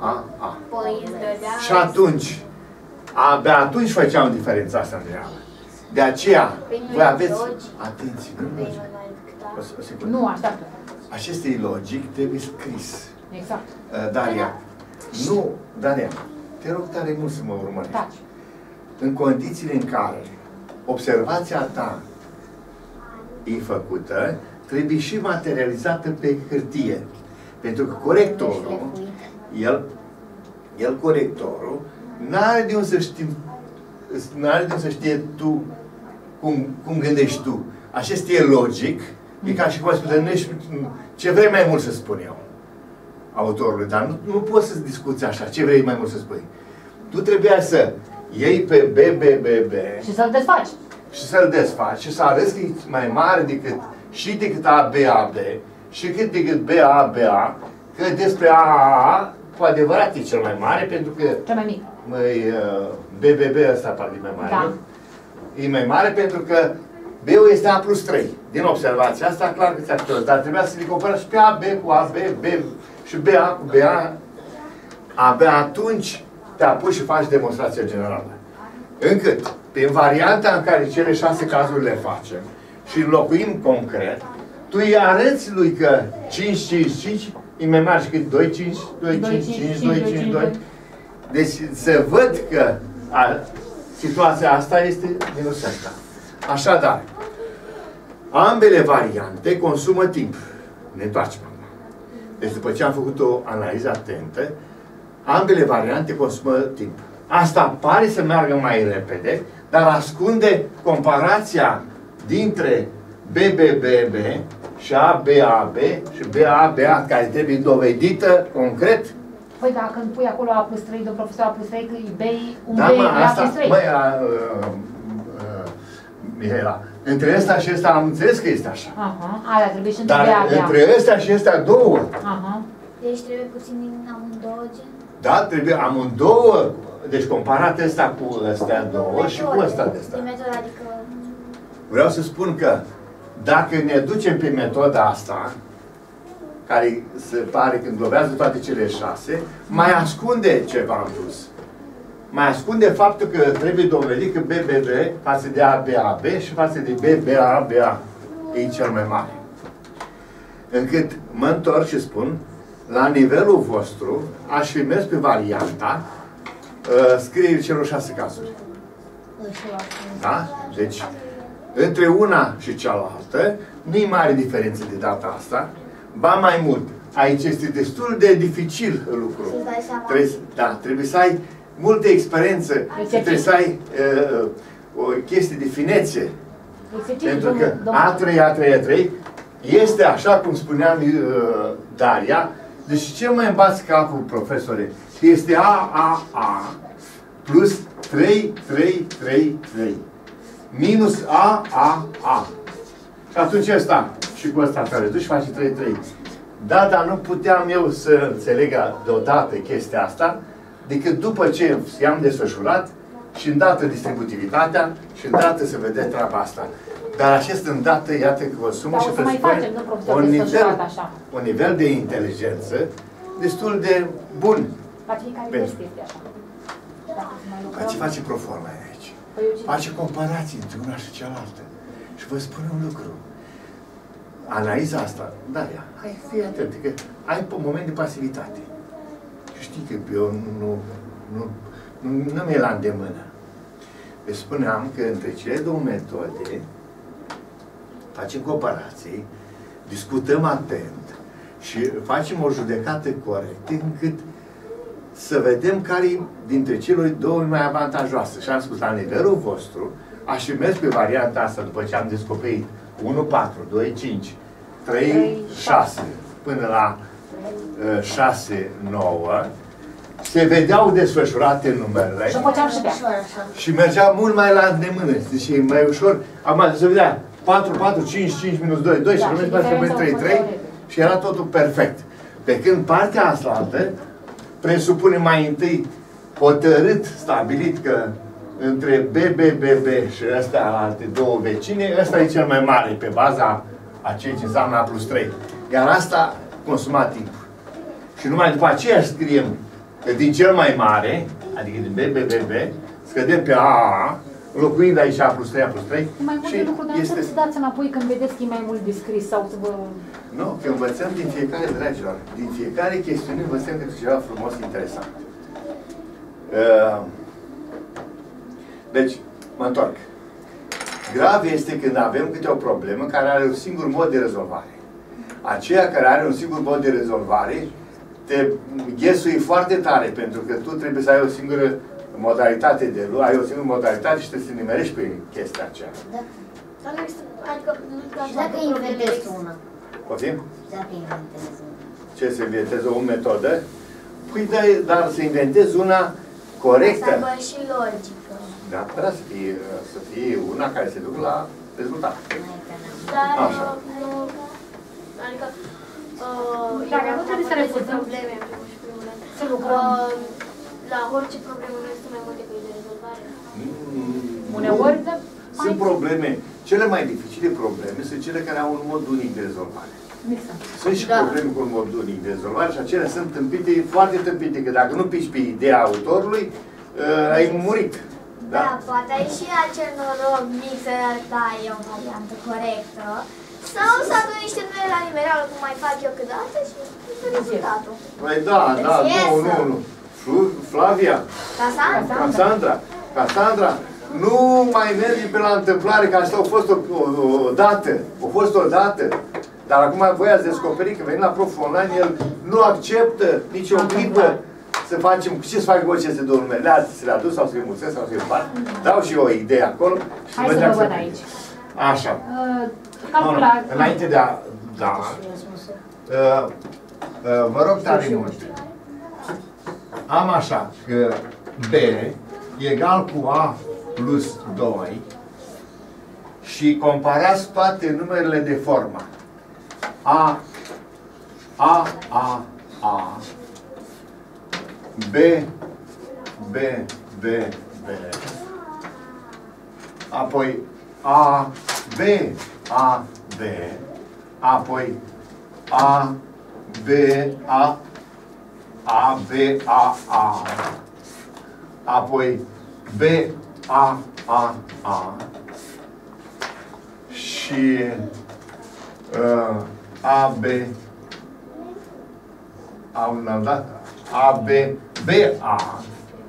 Și atunci, abia atunci făceam diferența asta între ele. De aceea, voi aveți... Atenție, Nu, așteaptă. Acest e logic, trebuie scris. Exact. Daria, te rog tare mult să mă urmărești. Taci. În condițiile în care observația ta e făcută, trebuie și materializată pe hârtie. Pentru că corectorul, corectorul, n-are de unde să știe tu cum gândești tu. Acest e logic, e ca și cum spune, ce vrei mai mult să spun eu autorului, dar nu poți să discuți așa, ce vrei mai mult să spui. Tu trebuia să iei pe BBBB și să-l desfaci. Și să-l desfaci și să arăți că e mai mare decât ABAB și decât BABA, că despre AAA cu adevărat e cel mai mare, pentru că cel mai mic. BBB ăsta poate e mai mare. Da. E mai mare pentru că B-ul este A plus 3. Din observația asta, clar că ți-a spus, dar trebuia să le comparați și pe AB cu AB, B și BA cu BA. Abia atunci te apuci și faci demonstrația generală. Încât, prin varianta în care cele 6 cazuri le facem și înlocuim concret, tu îi arăți lui că 5, 5, 5 e mai mare decât 2, 5, 2, 5, 5, 2, 5, 2. Deci să văd că situația asta este minus asta. Așadar, ambele variante consumă timp. Ne întoarcem acum. Deci după ce am făcut o analiză atentă, ambele variante consumă timp. Asta pare să meargă mai repede, dar ascunde comparația dintre BBBB și ABAB și BABA, care trebuie dovedită concret. Păi dacă îmi pui acolo A plus 3, domn profesor, A plus 3, că e B, un da, B e A plus 3. Mihaela, între ăsta și ăsta am înțeles că este așa. Alea trebuie și între dar BABA. între ăsta și ăsta două. Deci trebuie puțin din amândouă gen? Da, trebuie amândouă. Deci comparat ăsta cu ăstea două și cu ăsta de ăsta. Adică... Vreau să spun că dacă ne ducem pe metoda asta, care se pare că înglobează toate cele 6, mai ascunde ceva în plus. Mai ascunde faptul că trebuie dovedit că BBB față de ABAB și față de BBABA e cel mai mare. Încât mă întorc și spun, la nivelul vostru, aș fi mers pe varianta scrierii celor 6 cazuri. Da? Deci, între una și cealaltă, nu-i mare diferență de data asta. Ba mai mult, aici este destul de dificil lucru. Trebuie să ai multă experiență și trebuie să ai o chestie de finețe. Pentru că A3 este, așa cum spuneam Daria, deci ce mai învați capul, profesore? Este AAA plus 3, 3, 3, 3 minus AAA. Și atunci ăsta și cu ăsta care duci face 3, 3. Da, dar nu puteam eu să înțeleg deodată chestia asta, decât după ce i-am desfășurat și îndată distributivitatea și îndată să vedeți treaba asta. Dar acest îndată, iată că vă sumă și presupune un nivel de inteligență destul de bun. La fiecare chestie este așa. Dar ce face proforma aici? Face comparații între una și cealaltă. Și vă spun un lucru. analiza asta, da, hai, fii atent, că ai un moment de pasivitate. Știi că eu nu mi-e la îndemână. Deci spuneam că între cele două metode facem comparații, discutăm atent și facem o judecată corectă încât să vedem care dintre cele două e mai avantajoasă. Și am spus, la nivelul vostru, aș fi mers pe varianta asta după ce am descoperit 1, 4, 2, 5, 3, 6, până la 6, 9, se vedeau desfășurate numerele și mergea mult mai la îndemână. Deci e mai ușor. Acum se vedea 4, 4, 5, 5 minus 2, 2 și rămâne pe 3, 3 și era totul perfect. Pe când partea asta presupune mai întâi hotărât, stabilit că între BBBB și astea alte două vecine, ăsta e cel mai mare pe baza a ceea ce înseamnă A plus 3. Iar asta consuma timp. Și numai după aceea scriem că din cel mai mare, adică din BBBB, scădem pe AA, înlocuind aici A plus 3, A plus 3. Mai multe lucruri, dar nu trebuie să dați înapoi când vedeți că e mai mult descris sau să vă... Nu, că învățăm din fiecare, dragilor, din fiecare chestiune învățăm câte ceva frumos, interesant. Deci, mă întorc. Grav este când avem câte o problemă care are un singur mod de rezolvare. Aceea care are un singur mod de rezolvare te ghesui foarte tare, pentru că tu trebuie să ai o singură modalitate de lucru, ai o singură modalitate și trebuie să nimerești pe chestia aceea. Da. Și dacă inventezi una? Poftim? Dacă inventezi una? Ce, să inventezi o metodă? Păi, dar să inventezi una corectă. Să aibă și logică. Da, trebuie să fie una care se ducă la rezultat. Dar Așa. nu, adică Dacă nu trebuie să refuzăm probleme, în primul și primul rând. să lucrăm. La orice problemă nu este mai multe căi de rezolvare. Uneori, Sunt probleme, cele mai dificile probleme sunt cele care au un mod unic de rezolvare. Sunt și probleme cu un mod unic de rezolvare și acelea sunt tâmpite, foarte tâmpite, că dacă nu piși pe ideea autorului, ai murit. Da, poate ai și acel noroc mic să dai o variantă corectă. Sau să aduni niște numere la nimereală, cum mai fac eu câteodată și rezultatul. Păi da, nu. Flavia, Cassandra, nu mai mergi pe la întâmplare, că asta a fost o dată. Dar acum voi ați descoperit că venind la prof online, el nu acceptă nicio clipă să facem, ce să fac cu aceste două numere? Să le aduc sau să le mulțesc sau să le împart? Dau și eu o idee acolo. Hai să vă văd aici. Așa. Calculați. Înainte de a... Da. Vă rog tare mult. Am așa că B egal cu A plus 2 și comparați toate numerele de formă. A, B, apoi A, B, apoi A, B, apoi B, și A, B, am dat A, B, A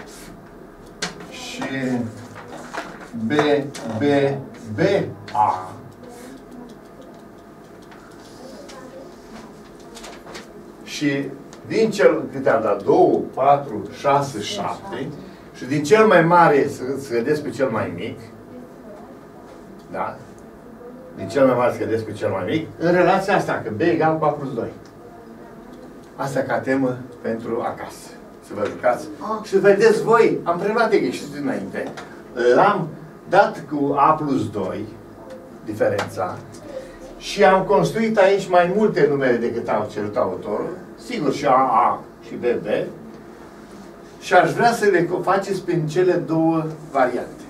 și B, A și din cel, câte am dat? 2, 4, 6, 7 și din cel mai mare să vedeți pe cel mai mic, da? Din cel mai mare să vedeți pe cel mai mic, în relația asta, că B egal cu A plus 2. Asta ca temă pentru acasă. Să vă jucați. Și vedeți voi, am preluat de greșit dinainte, l-am dat cu A plus 2, diferența, și am construit aici mai multe numere decât au cerut autorul, sigur și AA și BB, și aș vrea să le faceți prin cele două variante.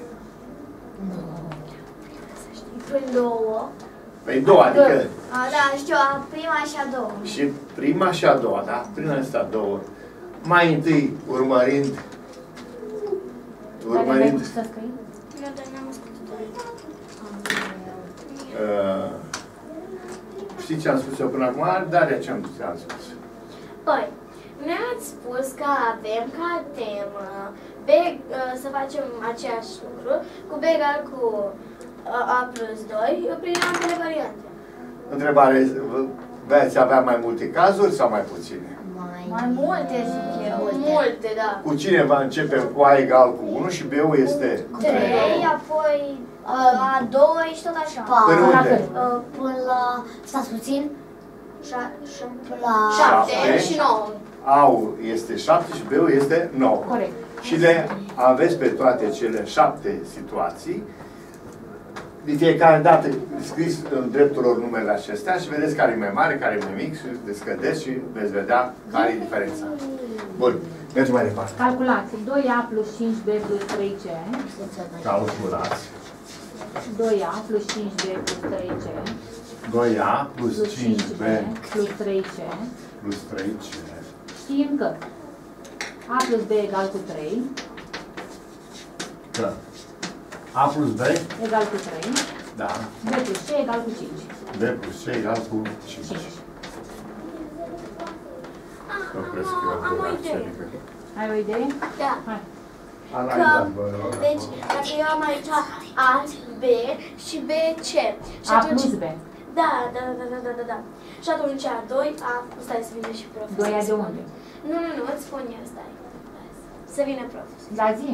Prin două. Păi două, adică... Da, știu, prima și a doua. Și prima și a doua, da? Prima este a doua. Mai întâi urmărind... Știți ce am spus eu până acum? Daria, ce am spus? Păi, ne-ați spus că avem ca temă B, să facem aceeași lucru cu B egal cu A plus 2 prin ambele variante. Întrebare, veți avea mai multe cazuri sau mai puține? Mai multe, zic eu. Multe, da. Cu cine va începe cu A egal cu 1 și B-ul este 3, apoi a 2 și tot așa. până unde? Până la... Stați puțin. Până la... 7 și 9. A-ul este 7 și B-ul este 9. Corect. Și le aveți pe toate cele 7 situații. De fiecare dată scris în dreptul lor numele acestea și vedeți care e mai mare, care e mai mic și descădeți și veți vedea care e diferența. Bun, mergem mai departe. Calculați 2A plus 5B plus 3C. Calculați. 2A plus 5B plus 3C. 2A plus Plus 5B 5B plus 3C. plus 3C. Știm că A plus B egal cu 3. Că A plus B, Egal cu 3. da, B plus C egal cu 5. B plus C egal cu 5. 5. Opresc eu Am o la idee. adică. Ai o idee? Da. Hai. Analiza, bă, Deci, dacă eu am aici A, B și B, C. Și A atunci... plus B. Da. Și atunci 2A, stai să vină și profesor. 2A de unde? Nu, îți spun eu, stai. Să vină profesor. La zi.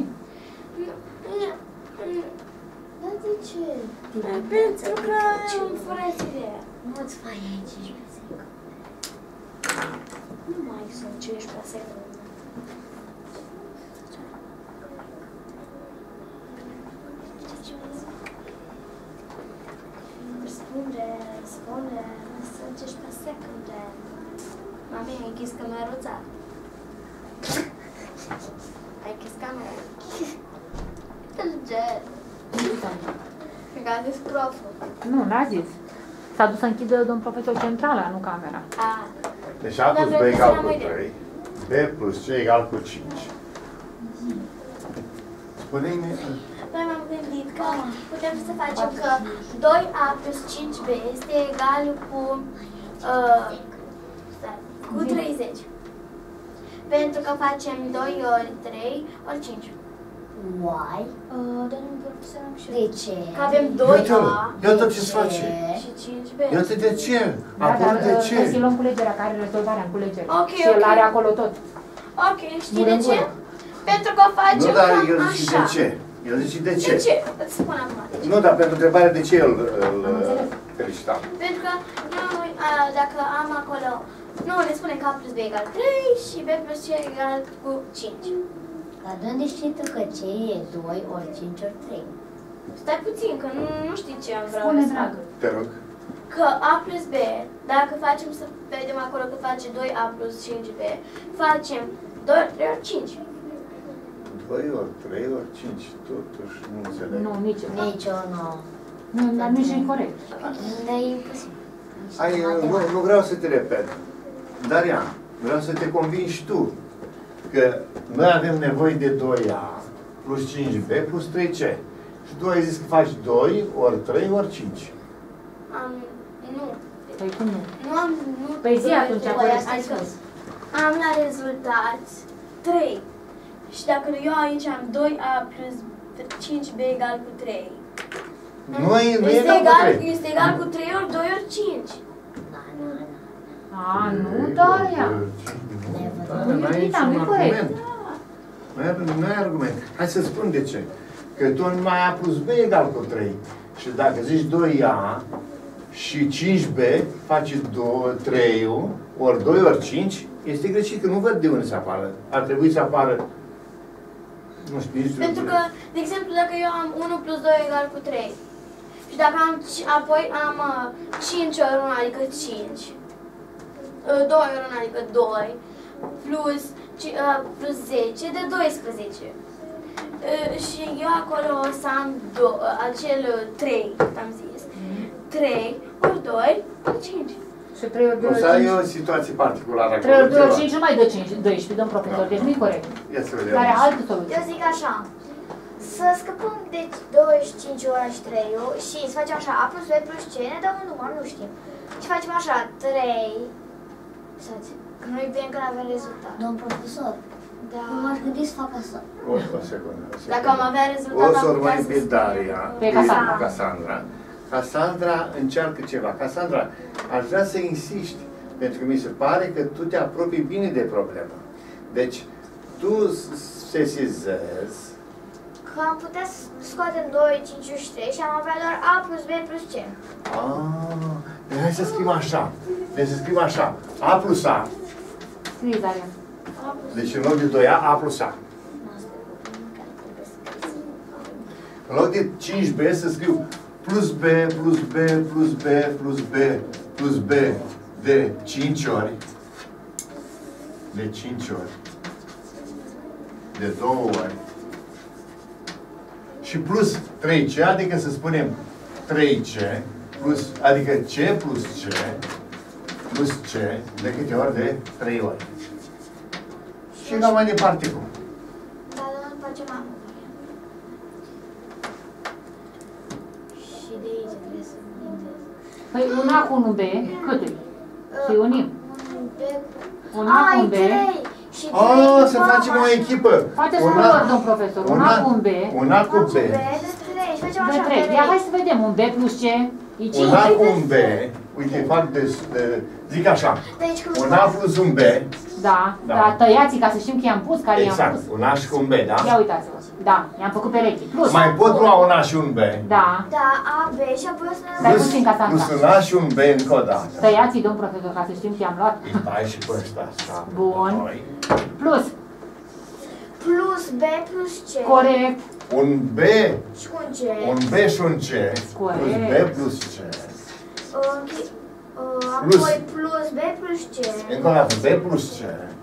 Dar de ce? Pentru că îmi furați ideea. Nu-ți faci aici 15 secunde. Nu mai sunt 15 secunde. Spune, sunt 15 secunde. Mami, ai închis cameruța? Ai închis camera? Ce? Cred că a zis proful. Nu, n-a zis. S-a dus să închidă domn profesor centrala, nu camera. Deci A plus B egal cu 3, B plus C egal cu 5. Spune-mi... Noi m-am gândit că putem să facem că 2A plus 5B este egal cu, cu 30. Pentru că facem 2 ori 3 ori 5. Why? Domnul profesor, am și De ce? Că avem 2A Iată ce-ți face. și 5B. Iată de ce. Da, Acum dar de să ce. luăm culegerea, care are rezolvarea în culegere. Ok, Și el ok. are acolo tot. Ok, știi de ce? Pentru că facem Nu, dar cam el zice de așa. ce. El zice de De ce. ce? Îți spun acum de ce. Nu, dar pentru întrebarea de ce îl felicita. Pentru că noi, dacă am acolo, nu, ne spunem că A plus B egal 3 și B plus C egal cu 5. Dar de unde știi tu că ce e 2 ori 5 ori 3? Stai puțin, că nu știi ce am vreau Spune, să fac. dragă. Te rog. Că A plus B, dacă facem să vedem acolo că face 2A plus 5B, facem 2 ori 3 ori 5. 2 ori 3 ori 5. Totuși nu înțeleg. Nu, nici eu. Nici eu nu. Nu, dar nici nu-i corect. Nu e imposibil. Ai, nu vreau să te repet. Darian, vreau să te convingi tu că noi avem nevoie de 2A plus 5B plus 3C. Și tu ai zis că faci 2 ori 3 ori 5. Nu. Păi cum nu? Nu am... Nu, Păi zi atunci, doi, acolo trei, stai adică sus. am la rezultat 3. Și dacă eu aici am 2A plus 5B egal cu 3. Nu e Este egal cu 3. Este egal cu 3 ori 2 ori 5. A, nu, Daria. Nu ai Uita, nu-i niciun corect. argument. Nu ai argument. Hai să spun de ce. Că tu numai A plus B egal cu 3. Și dacă zici 2A și 5B faci 3 ori 2 ori 5, este greșit, că nu văd de unde să apară. Ar trebui să apară, nu știu, Pentru că, de exemplu, dacă eu am 1 plus 2 egal cu 3 și dacă am, apoi am 5 ori 1, adică 5, 2 ori 1, adică 2, plus 10, de 12. Și eu acolo o să am acel 3, am zis. 3 ori 2 ori 5. Și 3 ori 2 O să ori ai 5. o situație particulară acolo. 3 ori 2 ori ceva. 5 nu mai dă 12, domn profesor, deci nu-i corect. Ia să vedem. Care altă soluție. Eu zic așa, să scăpăm de 25 ori și 3 și să facem așa, A plus B plus C ne dă un număr, nu știm. și facem așa, 3. Stați, că nu-i bine că nu avem rezultat. Domn profesor, Da. nu m-aș gândi să fac așa. O secundă. Dacă am avea rezultat, O să am urmărim putea pe să Daria, Pe pe Cassandra. Cassandra. Cassandra încearcă ceva. Cassandra, aș vrea să insisti, pentru că mi se pare că tu te apropii bine de problemă. Deci, tu sesizezi. Că am putea să scoatem 2, 5 și 3 și am avea doar A plus B plus C. Deci hai să scriem așa. Deci să scriem așa. A plus A. Scrie, Daria. Deci în loc de 2A, A plus A. În loc de 5B să scriu plus B, plus B, plus B, plus B, plus B de 5 ori. De 5 ori. De 2 ori. Și plus 3C, adică să spunem 3C, plus, adică C plus C, plus C, de câte ori? De 3 ori. Și cam mai departe cum? Dar nu facem A. Și de aici trebuie să inventez. Păi un A cu un B, cât e? Să-i unim. Un A cu un B. 3 și 3 Să facem o echipă! Faceți un A- vot, domn profesor. Un A cu un B. Un A cu B. de 3 și facem De așa, 3. Ia hai să vedem. Un B plus C. E 5. Un A cu un B, uite, fac zic așa, Deci cum un A plus un B, Da. Da. Dar tăiați ca să știm că i-am pus, care i-am exact, pus. un A și cu un B, da? Ia uitați-vă. Da, i-am făcut perechi. Plus. Mai pot lua un A și un B, Da. Da, A, B și apoi o să ne Stai plus, puțin, Cassandra. plus un A și un B încă o dată. Tăiați-i, domn profesor, ca să știm că i-am luat. Îi dai și pe ăsta, așa. Bun. Doi. Plus. plus B plus C. Corect. Un B, Și cu un C. un B și un C, Corect. plus B plus C. Plus. Apoi plus B plus C. Încă o dată, B plus C.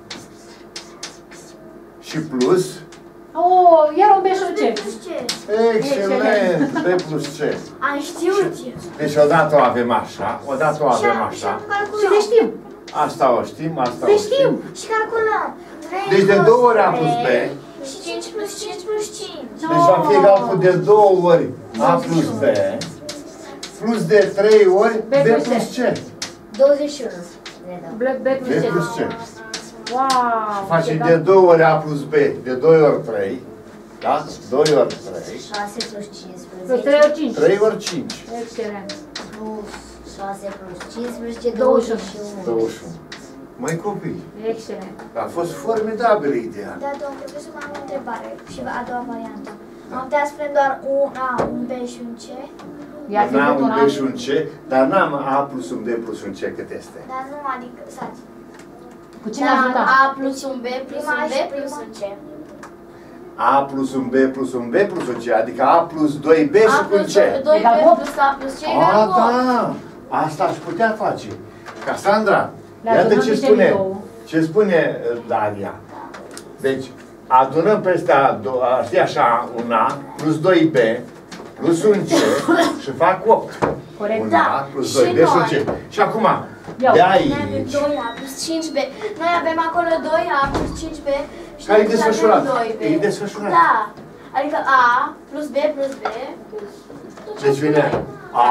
Și plus, Oh, iar un B și un B C. plus C. excelent, B plus C. Am știut eu. Deci odată o avem așa, odată o avem Și așa. am calculat. Și le știm. Asta o știm, asta Le o știm. Și calculăm. 3 Deci de plus 2 ori A plus B. Și 5 plus 5 plus 5. Deci va fi egal cu de 2 ori A plus B, plus de 3 ori B B plus plus C. 21. Le dau. B B plus C. plus C. Wow. Face ce de da- 2 ori A plus B, de 2 ori 3, da? 2 ori 3, 6 plus Plus 3 15. ori 5. 3 ori 5, Excelent. Plus 6 plus 15, 21. 21. 21. Măi copii, Excelent. a fost formidabilă ideea. Da, domnul profesor, mai am o întrebare. Și a doua variantă. Am putea spune doar un A, un B și un C? I-ați N-am făcut un un B an. și un C, dar n-am A plus un B plus un C cât este. Dar nu, adică, stați. Cu cine ați votat? A plus un B plus un B plus un C. A plus un B plus un B plus un C, adică A plus 2B și A cu un plus C. 2B Egal cu plus A plus C A, egal cu 8. da! Asta aș putea face. Cassandra, Le iată adunăm ce niște spune, două. ce spune Daria. Deci, adunăm peste A, știi așa, un A plus 2B plus un C și fac 8. Corect. Un Da. A plus Și 2B și un noi. C. Și acum, Ia de uite. Noi avem aici, 2A plus 5B. Noi avem acolo 2A plus 5B. Și Care e noi avem desfășurat. 2B. E desfășurat. Da. Adică A plus B plus B. tot ce deci spune. vine A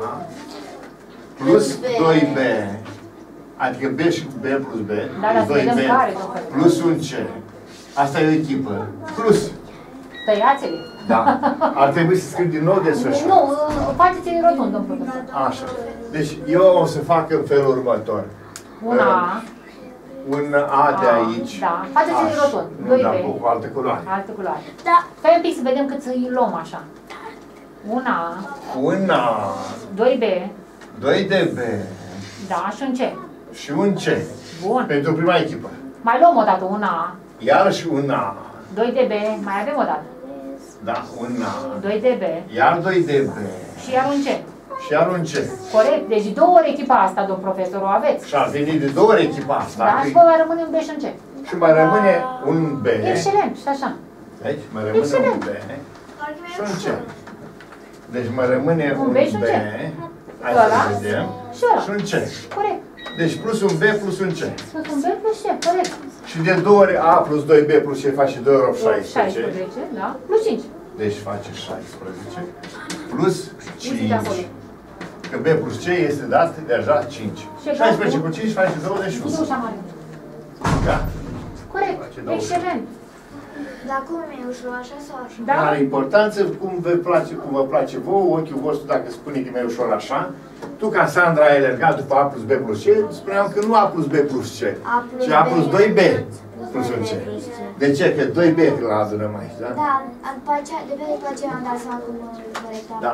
plus B. 2B, adică B și B plus B, Da, dar să plus vedem 2B, care, domnule. plus un C. Asta e o echipă. Plus. Tăiați-le. Da. Ar trebui să scriu din nou desfășurat. Nu, faceți-i rotund, domn profesor. Așa. Deci eu o să fac în felul următor. Un A. Un A de aici. Da. Faceți-i Așa. rotund. Nu, 2B. dar cu altă culoare. Altă culoare. Da. Stai un pic să vedem cât să-i luăm așa. Un A. Un A, 2B. 2 de B Da, și un C. și un C. Bun. Pentru prima echipă. Mai luăm o dată un A. Iarăși un A. 2 de B. Mai avem o dată. Da, un A. 2 de B. Iar 2 de B. Și iar un C. Și iar un C. Corect. Deci 2 ori echipa asta, domn profesor, o aveți. Și ar veni de 2 ori echipa asta. Da? Și vă mai rămâne un B și un C. Și mai rămâne un B. Excelent. Și așa. Deci mai rămâne Excelent. un B. Parcă mi-e Și un C. ușor. Deci mai rămâne Un un B și un B. C. Hai Ăla. să vedem. Și ăla. Și un C. Corect. Deci plus un B plus un C. Plus un B plus C. Corect. Și de 2 ori A plus 2B plus C face 2 ori 16. 16, da? Plus 5. Deci face 16. Plus 5. Uite acolo. că B plus C este dat deja 5. 16 cu 5 face 21. Nu ușa mare. Da? Corect. Excelent. Dar cum e ușor, așa sau așa? Da? Are importanță cum vă place vouă, ochiul vostru dacă spune că e mai ușor așa. Tu, ca Sandra, ai alergat după A plus B plus C, spuneam că nu A plus B plus C, ci A plus 2B plus C. De ce? Că 2B îl adunăm aici, da? Da, după aceea am dat seama cum corecta. Da.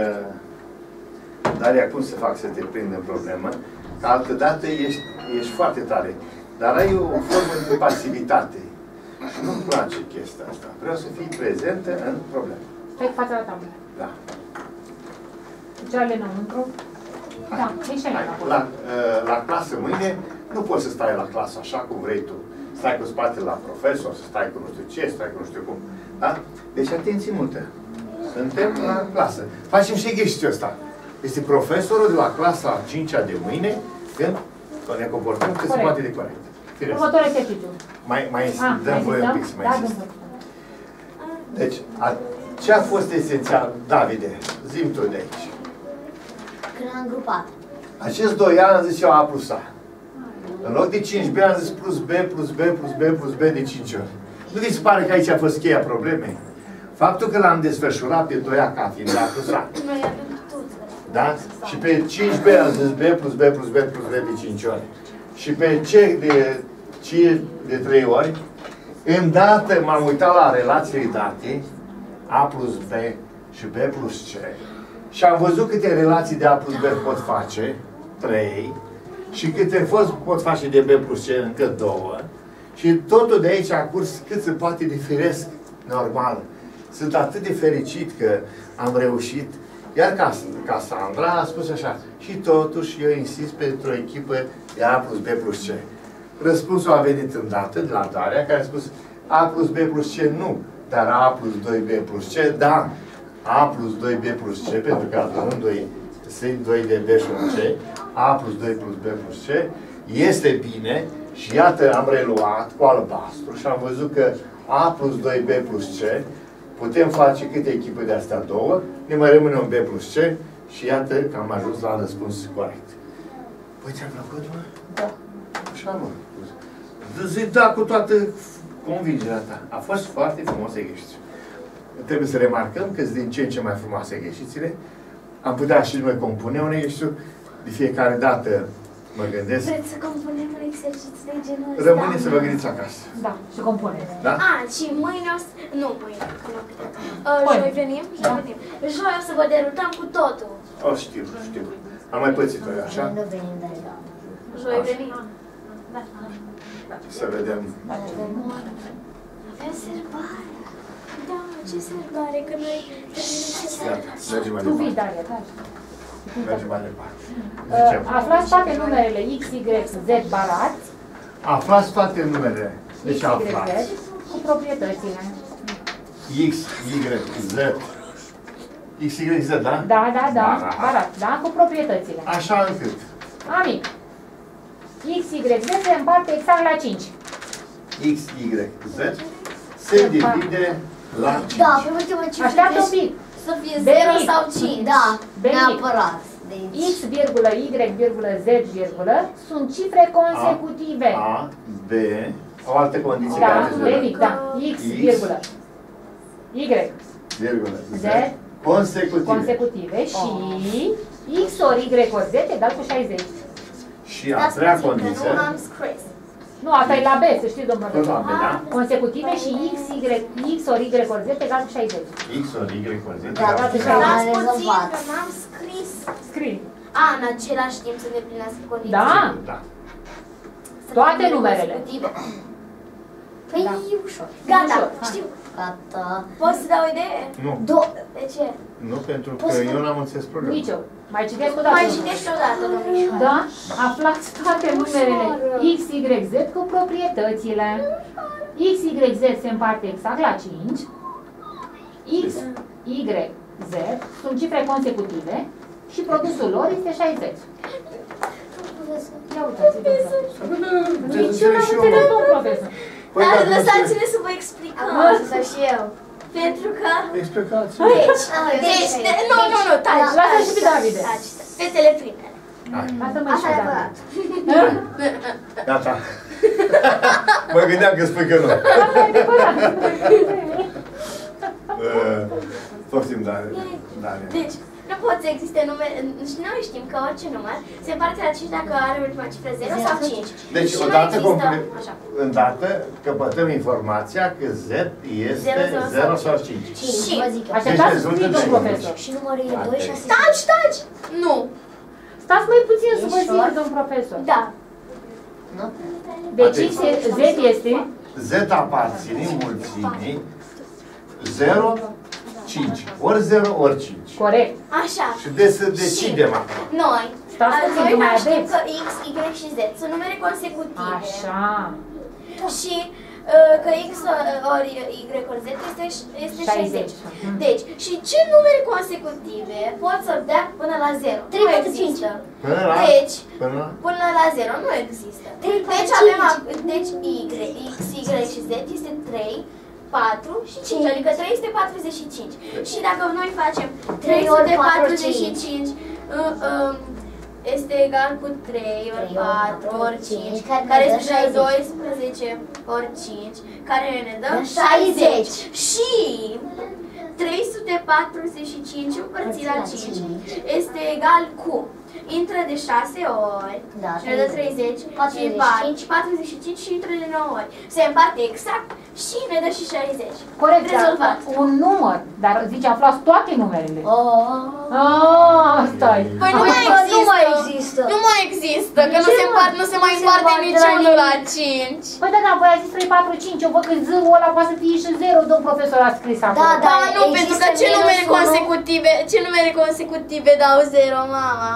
Daria, cum să fac să te prind în problemă? Că altădată ești foarte tare. Dar ai o formă de pasivitate. Și nu-mi place chestia asta. Vreau să fii prezentă în problemă. Stai cu fața la tablă. Da. Picioarele înăuntru. Da, excelent. La clasă mâine nu poți să stai la clasă așa cum vrei tu. Stai cu spatele la profesor, să stai cu nu știu ce, stai cu nu știu cum. Da? Deci atenție multă. Suntem la clasă. Facem și exercițiul ăsta. Este profesorul de la clasa 5-a de mâine când ne comportăm cât se poate de corect. Următorul exercițiu. Mai dăm voi un pic să mai insist. Deci, ce a fost esențial, Davide? Zi-mi tu de aici. Când am grupat. Acești 2 ani am zis eu A plus A. În loc de 5B am zis plus B, plus B, plus B, plus B de 5 ori. Nu vi se pare că aici a fost cheia problemei? Faptul că l-am desfășurat pe 2A ca fiind A plus A. Da? Și pe 5B am zis B plus B plus B plus B de 5 ori. Și pe C de 3 ori, îndată m-am uitat la relațiile date, A plus B și B plus C, și am văzut câte relații de A plus B pot face, 3, și câte pot face de B plus C, încă 2, și totul de aici a curs cât se poate de firesc, normal. Sunt atât de fericit că am reușit, iar ca Sandra a spus așa, și totuși eu insist pentru o echipă de A plus B plus C. Răspunsul a venit îndată de la Daria, care a spus A plus B plus C nu, dar A plus 2B plus C, da. A plus 2B plus C, pentru că adunându-i 2 de B și un C, A plus 2 plus B plus C, este bine și iată am reluat cu albastru și am văzut că A plus 2B plus C, putem face câte echipe de astea 2, ne mai rămâne un B plus C și iată că am ajuns la răspuns corect. Păi ți-a plăcut, mă? Da. Așa, mă. Zic da cu toată convingerea ta. A fost foarte frumos exercițiu. Trebuie să remarcăm că sunt din ce în ce mai frumoase exercițiile. Am putea și noi compune un exercițiu. De fiecare dată mă gândesc. Vreți să compunem un exercițiu de genul ăsta? Rămâne să vă gândiți acasă. Da, și compuneți. Da? Și mâine o să... Nu, mâine, că nu joi venim? Joi venim. Joi o să vă derutăm cu totul. O, știu. Am mai pățit-o, așa? Nu venim, dar da. Joi venim. Să vedem. Avem serbare. Da, ce serbare? Că noi... Gata, mergem mai Tu vii, departe. Daria, da. Mergem mai departe. Zicem. Aflați toate numerele X, Y, Z barați. Aflați toate numerele. X, Deci Y, aflați. Z cu proprietățile. X, Y, Z. X, Y, Z, da? Da, barați, da? Cu proprietățile. Așa încât. Amic. X, Y, Z se împarte exact la 5. X, Y, Z se divide la 5. Da, pe ultima cifră Așteaptă un pic. să fie Benit. 0 sau 5. Da, Benit. neapărat. Deci, X, virgulă, Y, virgulă, Z, virgulă, sunt cifre consecutive. A, B, o altă condiție Da, care Benit, da. X, virgulă, Y, virgulă, Z, Z, consecutive. consecutive și X ori Y ori Z egal cu 60. Și a treia condiție, nu am scris. Nu, asta e la B, să știți, domnul tot la profesor. B, da? Consecutive și X ori Y ori Z egal cu 60. X ori Y ori Z. Da, egal cu da, 60. da. Dați puțin, rezolvat. că n-am scris. Scrii. În același timp să îndeplinească condiții. Da. Da. Să Toate fie numerele. consecutive. Păi Da. e ușor. Gata, Ușor, hai. știu. Gata. Poți să dau o idee? Nu, De ce? nu pentru că eu n-am înțeles programul. Nici eu. Mai citesc o dată. Mai citești o dată, domnișoară. Da? Aflați toate numerele X, Y, Z cu proprietățile. X, Y, Z se împarte exact la 5. X, Y, Z sunt cifre consecutive și produsul lor este 60. Ia uitați-vă. Nici eu n-am înțeles, domnul profesor. Păi, Dar dar nu știu. lăsați-ne să vă explicăm. Asta și eu. Pentru că... Explicați. Nu, taci. Lasă și pe Davide. Taci, fetele primele. Lasă-mă și Asta pe e Davide. adevărat. Gata. Mă gândeam că spui că nu. Poftim, Daria. Deci, nu pot să existe numere, și noi știm că orice număr se împarte la 5 dacă are ultima cifră 0 sau 5. Deci, Și nu odată, există, așa. îndată căpătăm informația că Z este 0 sau 5. Și, Așteptați să rezultă fie, domn de- profesor. Și numărul e 2, 6, taci! Nu. Stați mai puțin să vă Ești zic, șor? domn profesor. Da. nu? Deci Z este Z aparține mulțimii 0, 5. Ori 0, ori 5. corect. Așa. Și de să decidem acum. Noi, Stați puțin, noi că mai știm aveți. că X, Y și Z sunt numere consecutive. Așa. Și că X ori Y ori Z este 60. 60. Deci, și ce numere consecutive pot să dea până la 0? Nu 3, 4, există. Până la? Deci, Până la? până la 0 nu există. 3, 4, Deci 5. avem, deci X, Y și Z este 3, 4 și 5, adică 345. Și dacă noi facem 3 ori 345 este egal cu 3 ori 4 ori 5, care ne dă este 12 ori 5, care ne dă Dă 60. 60. Și 345 împărțit la 5 este egal cu intră de 6 ori Da, și ne dă 30 și 45 și intră de 9 ori. Se împarte exact și ne dă și 60. Corect, Rezolvat. dar un număr. Dar zice, aflați toate numerele. Stai. Păi nu mai că există. nu mai există. Nu mai există, că nu Ce se mă? împarte, nu se mai Nu se împarte împarte niciunul la la 5. Păi da, voi ați zis 3, 4, 5, eu văd că Z-ul ăla poate să fie și 0, domn profesor a scris acolo. Da, Da, nu, există pentru că ce minus numere unu. consecutive, ce numere consecutive dau 0, mama?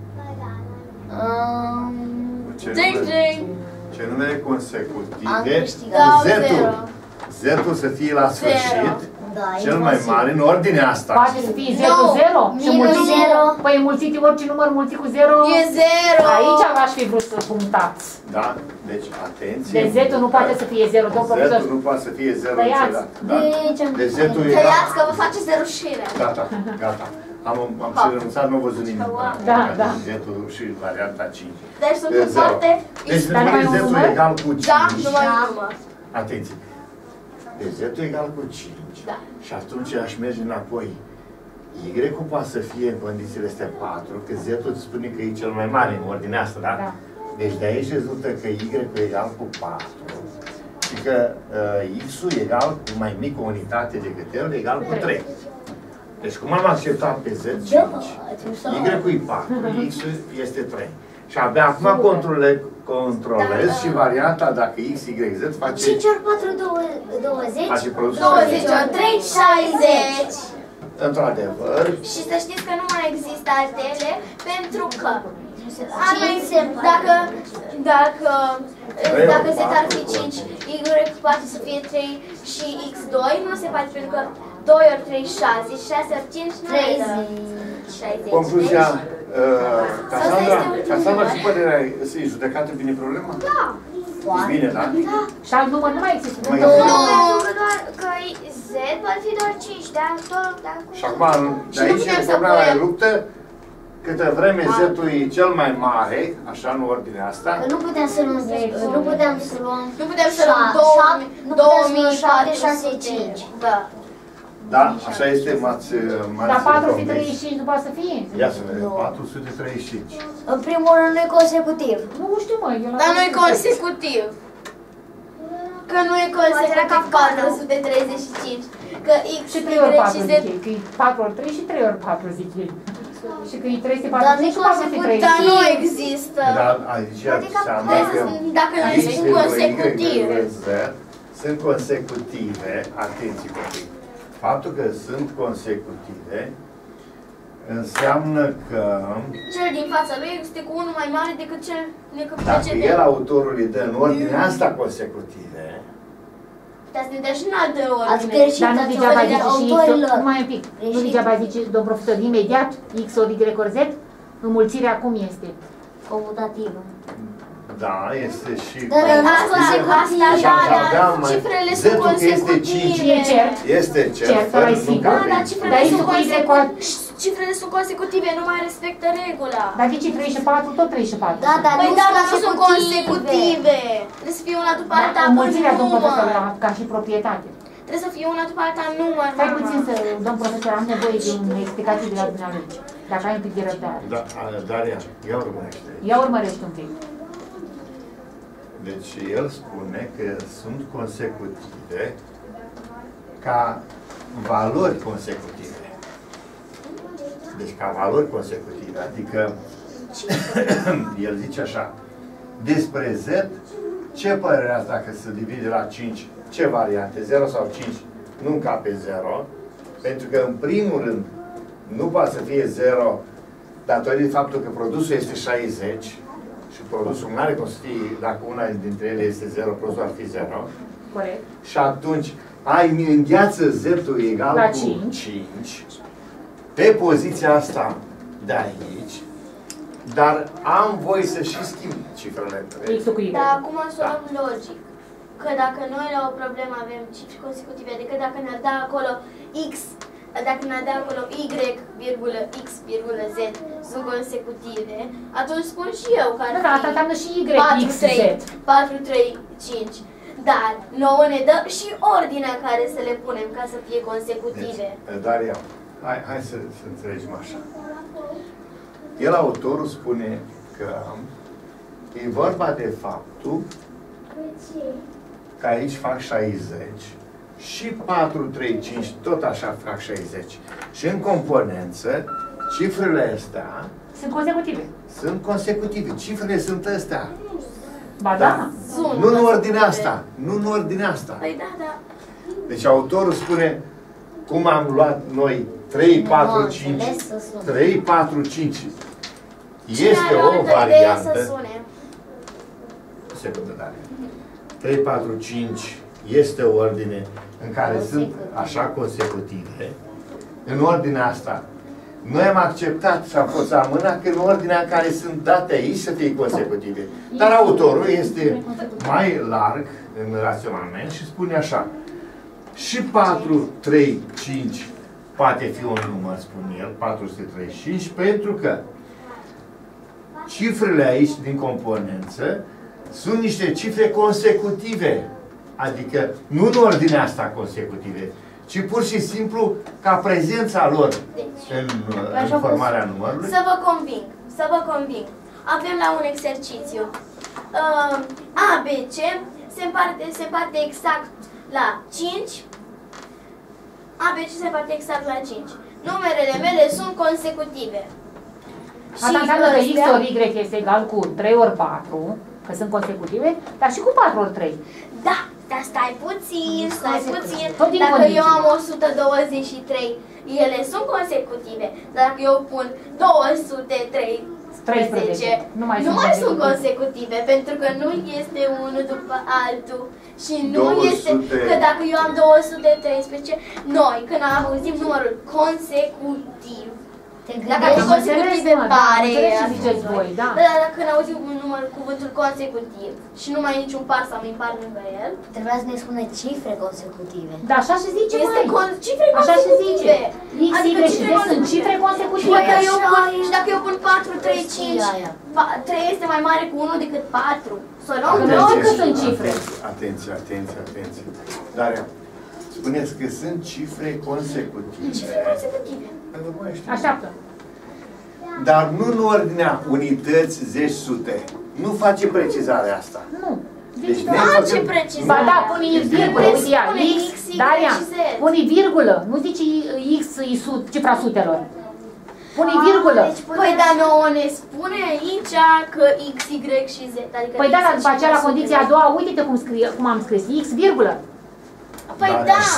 Ce numere Am consecutive câștigat. Dau Z-ul 0. Z-ul să fie la sfârșit Da, cel mai mare în ordinea asta. Poate să fie 0 Nu, cu 0? Și minus mulțit, 0. Păi mulțit orice număr mulțit cu 0? E 0. Aici aș fi vrut să punctați. Da? Deci, atenție. De Z-ul nu poate să fie 0, domn profesor. Z-ul nu poate să fie 0 Tăiați. niciodată. Da. Deci am De Z-ul era... Tăiați că vă faceți de rușine. Gata, gata. Am și renunțat, nu am văzut nimic. Da, da. Z-ul și varianta 5. Deci sunt E 0. foarte... Deci Dar numai un Z-ul număr? egal cu 5. Da, numai un număr. Atenție. Deci Z-ul egal cu 5. Da. Și atunci aș merge înapoi. Y-ul poate să fie în condițiile astea 4, că Z-ul îți spune că e cel mai mare în ordinea asta, da? Da. Deci de aici rezultă că Y-ul e egal cu 4 și că X-ul e egal cu mai mică unitate decât L, egal cu 3. Deci cum am acceptat pe Z 5, Y-ul e 4, X-ul este 3. Și abia acum controlez și varianta dacă X, Y, Z face 5 ori 4, 20. face produsul. 20 ori 3, 60. Într-adevăr, Și să știți că nu mai există altele, pentru că ar mai, 5 dacă Z ar fi 5, Y poate să fie 3 și X 2, nu se poate, pentru că 2 ori 3, 6, 6 ori 5 nu mai dă 60. concluzia, Asta este ultimul Casandra, număr. și părerea e judecată bine problema? Da. E bine, da? Și alt număr nu mai există. Nu mai Nu. există. Pentru că doar că Z poate fi doar 5, dar tot acum. Și acum, de Și nu aici putem e să problema punem- de luptă, câtă vreme Z-ul e cel mai mare, așa în ordinea asta, Că nu putem să luăm, nu putem să luăm Nu putem să luăm 7, 6, 5. Da. da, așa este, m-ați Dar 4 fi convins. 35 nu poate să fie? Ia să vedem, 435. În primul rând nu e consecutiv. Nu știu, mă, eu Dar nu e consecutiv. Că nu e consecutiv 435. Că X, Și 3 ori Y 4 și Z. zic ei, că e 4 ori 3 și 3 ori 4 zic ei. Și că e 340 Dar nu e și 430. Dar nu există. Dar aici înseamnă că Dacă nu aici sunt Y, consecutive. Z sunt consecutive, atenție copii, faptul că sunt consecutive înseamnă că Cel din fața lui este cu unul mai mare decât cel dacă precedent. el, autorul, îi dă în ordinea asta consecutive, Dar să ne dea și în altă Ați ordine. greșit, Dar nu ați degeaba ordinea zice și X, autorilor. numai un pic, nu Greșit. degeaba zice, domn profesor, imediat X ori Y ori Z, înmulțirea cum este? Comutativă. Da, este și... Cifrele sunt consecutive. E cert. Este Cert, cert. ăla e sigur. Dar cifrele sunt consecutive, nu mai respectă regula. Dar de ce 34, tot 34? Da, dar Păi nu da, sunt dar nu sunt consecutive. consecutive. Trebuie să fie una după alta Înmulțirea, domn profesor, număr. ca și proprietate. Trebuie să fie una după alta număr, Stai mama. puțin să, domn profesor, am nevoie de o explicație de la dumneavoastră. Dacă ai un pic de răbdare. Da, Daria, ia urmărește. Ia urmărește un pic. Deci el spune că sunt consecutive ca valori consecutive. Deci ca valori consecutive, adică el zice așa, despre Z, ce părere ați dacă se divide la 5? Ce variante? 0 sau 5? Nu încape 0, pentru că în primul rând nu poate să fie 0 datorită faptul că produsul este 60 și produsul nu are cum să fie, dacă una dintre ele este 0, produsul ar fi 0. Corect. Și atunci ai îngheață Z-ul egal la cu 5 pe poziția asta de aici, dar am voie să și schimb cifrele. X-ul cu Y. Dar acum să o luăm logic. Că dacă noi la o problemă avem cifre consecutive, adică dacă ne-ar da acolo X, dacă ne-ar da acolo Y, virgulă, X, virgulă, Z sunt consecutive, atunci spun și eu că ar Da, asta fi înseamnă și Y, 4, X, 3, Z. 4, 3, 5. Dar nouă ne dă și ordinea în care să le punem ca să fie consecutive. Deci, Daria, hai să înțelegem așa. El, autorul, spune că e vorba de faptul că aici fac 60 și 4, 3, 5 tot așa fac 60. Și în componență, cifrele astea Sunt consecutive. sunt consecutive. Cifrele sunt astea. Ba da. Sunt Nu în ordinea consecutive. asta. Nu în ordinea asta. Păi da, da. Deci autorul spune cum am luat noi 3, 4, 5. 3, 4, 5. Este o variantă. Să sune. Secundă, Daria. 3, 4, 5 este o ordine în care sunt așa consecutive. În ordinea asta, noi am acceptat și am fost amânat că în ordinea în care sunt date aici să fie consecutive. Dar autorul este mai larg în raționament și spune așa. Și 4, 3, 5 poate fi un număr, spune el, 435, pentru că cifrele aici din componență sunt niște cifre consecutive. Adică nu în ordinea asta consecutive, ci pur și simplu ca prezența lor în formarea numărului. Să vă conving. Avem la un exercițiu. A, B, C se împarte exact la 5. A, B, C se împarte exact la 5. Numerele mele sunt consecutive. Asta înseamnă că X ori Y este egal cu 3 ori 4, că sunt consecutive, dar și cu 4 ori 3. Da, dar stai puțin. Tot din Dacă condiții. eu am 123, ele sunt consecutive. Dar dacă eu pun 213, 13. Nu mai sunt consecutive, pentru că nu este unul după altul. Și nu 200. este că dacă eu am 213, noi când am auzit numărul consecutiv, dacă Am e consecutive înțeles, pare. am înțeles ce ziceți voi, da. Dar dacă când auzim un număr, cuvântul consecutiv și nu mai e niciun par sau impar lângă el, Trebuia să ne spune cifre consecutive. Da, așa se zice, este mai. cifre Așa se consecutive. zice. X, Y și Z sunt cifre Și consecutive. dacă eu pun 4, 3, 5, 3 este mai mare cu 1 decât 4. Să luăm Atenție, noi că sunt cifre. Atenție. Daria, spuneți că sunt cifre consecutive. cifre consecutive. Așteaptă. Dar nu în ordinea unități, zeci, sute. Nu face precizarea asta. Nu. Deci Da. ne Face facem- precizare. Ba da, pune virgulă, uite ea, Spune X, X, Y Daria, și Z. pune virgulă, nu zici X, cifra sutelor. Pune virgulă. Păi dar nouă ne spune aici că X, Y și Z. Adică Păi da, X dar după și aceea la Y condiția a doua, uite-te cum am scris, X, virgulă. Păi Daria. da.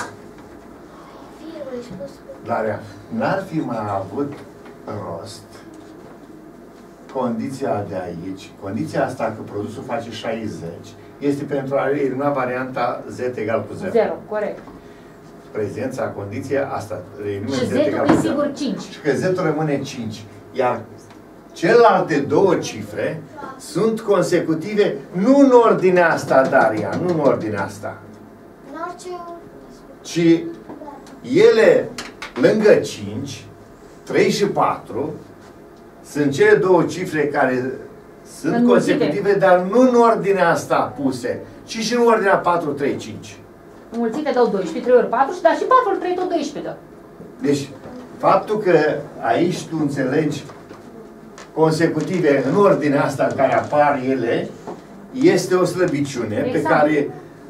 Daria, n-ar fi mai avut rost condiția de aici, condiția asta că produsul face 60, este pentru a elimina varianta Z egal cu 0. 0, corect. Prezența, condiția asta, elimina Și Z egal Z-ul cu e 0. sigur 5. Și că Z-ul rămâne 5. Iar celelalte două cifre sunt consecutive, nu în ordinea asta, Daria, nu în ordinea asta, În orice... ci ele, lângă 5, 3 și 4, sunt cele două cifre care sunt Înmulțite. consecutive, dar nu în ordinea asta puse, ci și în ordinea 4, 3, 5. Înmulțite dau 12, 3 ori 4, dar și 4 ori 3 tot 12 dă. Deci, faptul că aici tu înțelegi consecutive în ordinea asta în care apar ele, este o slăbiciune pe care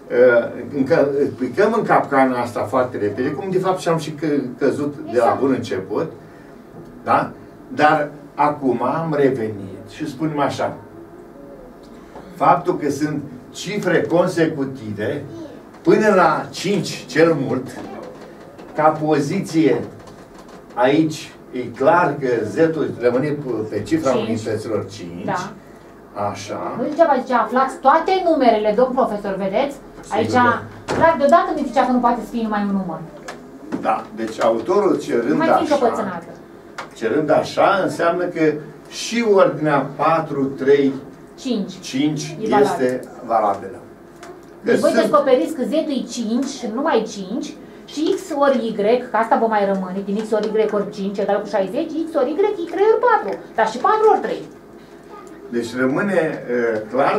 picăm în capcana asta foarte repede, cum de fapt și-am și căzut de la bun început, da? Dar acum am revenit și spunem așa, faptul că sunt cifre consecutive până la 5 cel mult, ca poziție aici e clar că Z-ul rămâne pe cifra 5. unităților 5. Da. Așa. Nu degeaba zice, aflați toate numerele, domn profesor, vedeți? Aici, Sigur, clar, deodată mi zicea că nu poate să fie numai un număr. Da. Deci autorul Nu mai țin căpățânată. cerând așa, înseamnă că și ordinea 4, 3, 5. 5 E valabil. este valabilă. Deci voi sunt- descoperiți că Z-ul e 5 și numai 5 și X ori Y, că asta vă mai rămâne, din X ori Y ori 5 egal cu 60, X ori Y e 3 ori 4, dar și 4 ori 3. Deci rămâne clar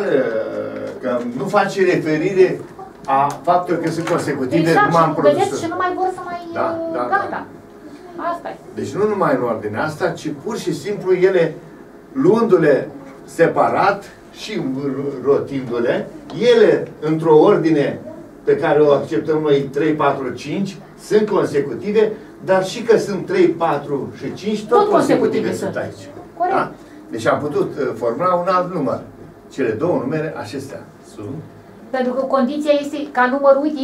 că nu face referire a faptul că sunt consecutive, Exact, nu am și produs. vedeți și nu mai vor să mai Da. gata. Asta e. Deci nu numai în ordinea asta, ci pur și simplu ele, luându-le separat și rotindu-le, ele, într-o ordine pe care o acceptăm noi 3, 4, 5, sunt consecutive, dar și că sunt 3, 4 și 5, tot consecutive sunt aici. Corect. Da? Deci am putut formula un alt număr. Cele două numere acestea sunt. Pentru că condiția este ca numărul, uite,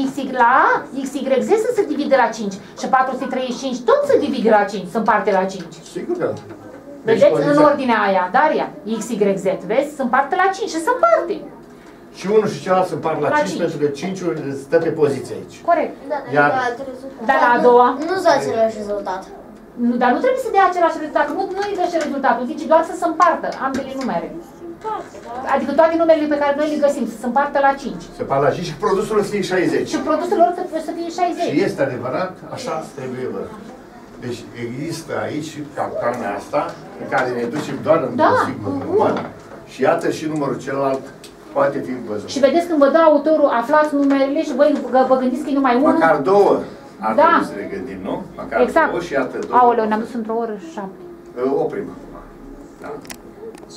XYZ să se divide la 5 și 435 tot se divide la 5, se împarte la 5. Sigur că. Vedeți, în condiția- ordinea aia, Daria, XYZ, vezi, se împarte la 5 și se împarte. Și unul și celălalt se împart la La 5, 5. pentru că 5-ul stă pe poziție aici. Corect. Da, dar Iar- e alt rezultat. Dar la a doua, Nu s-a același rezultat. nu, dar nu trebuie să dea același rezultat, nu îi dă și rezultatul, zice doar să se împartă ambele numere. Adică toate numerele pe care noi le găsim să se împartă la 5. Se împart la 5 și produsul o să fie 60. Și produsul lor să fie 60. Și este adevărat, așa trebuie văzut. Deci există aici capcana asta în care ne ducem doar în un singur număr și iată și numărul celălalt poate fi văzut. Și vedeți când vă dă autorul, aflați numerele și voi vă gândiți că e numai unul. Măcar două ar Da. trebui să ne gândim, nu? Măcar Exact. două și iată două. Aoleu, ne-am dus într-o oră și 7. Oprim acum. Da.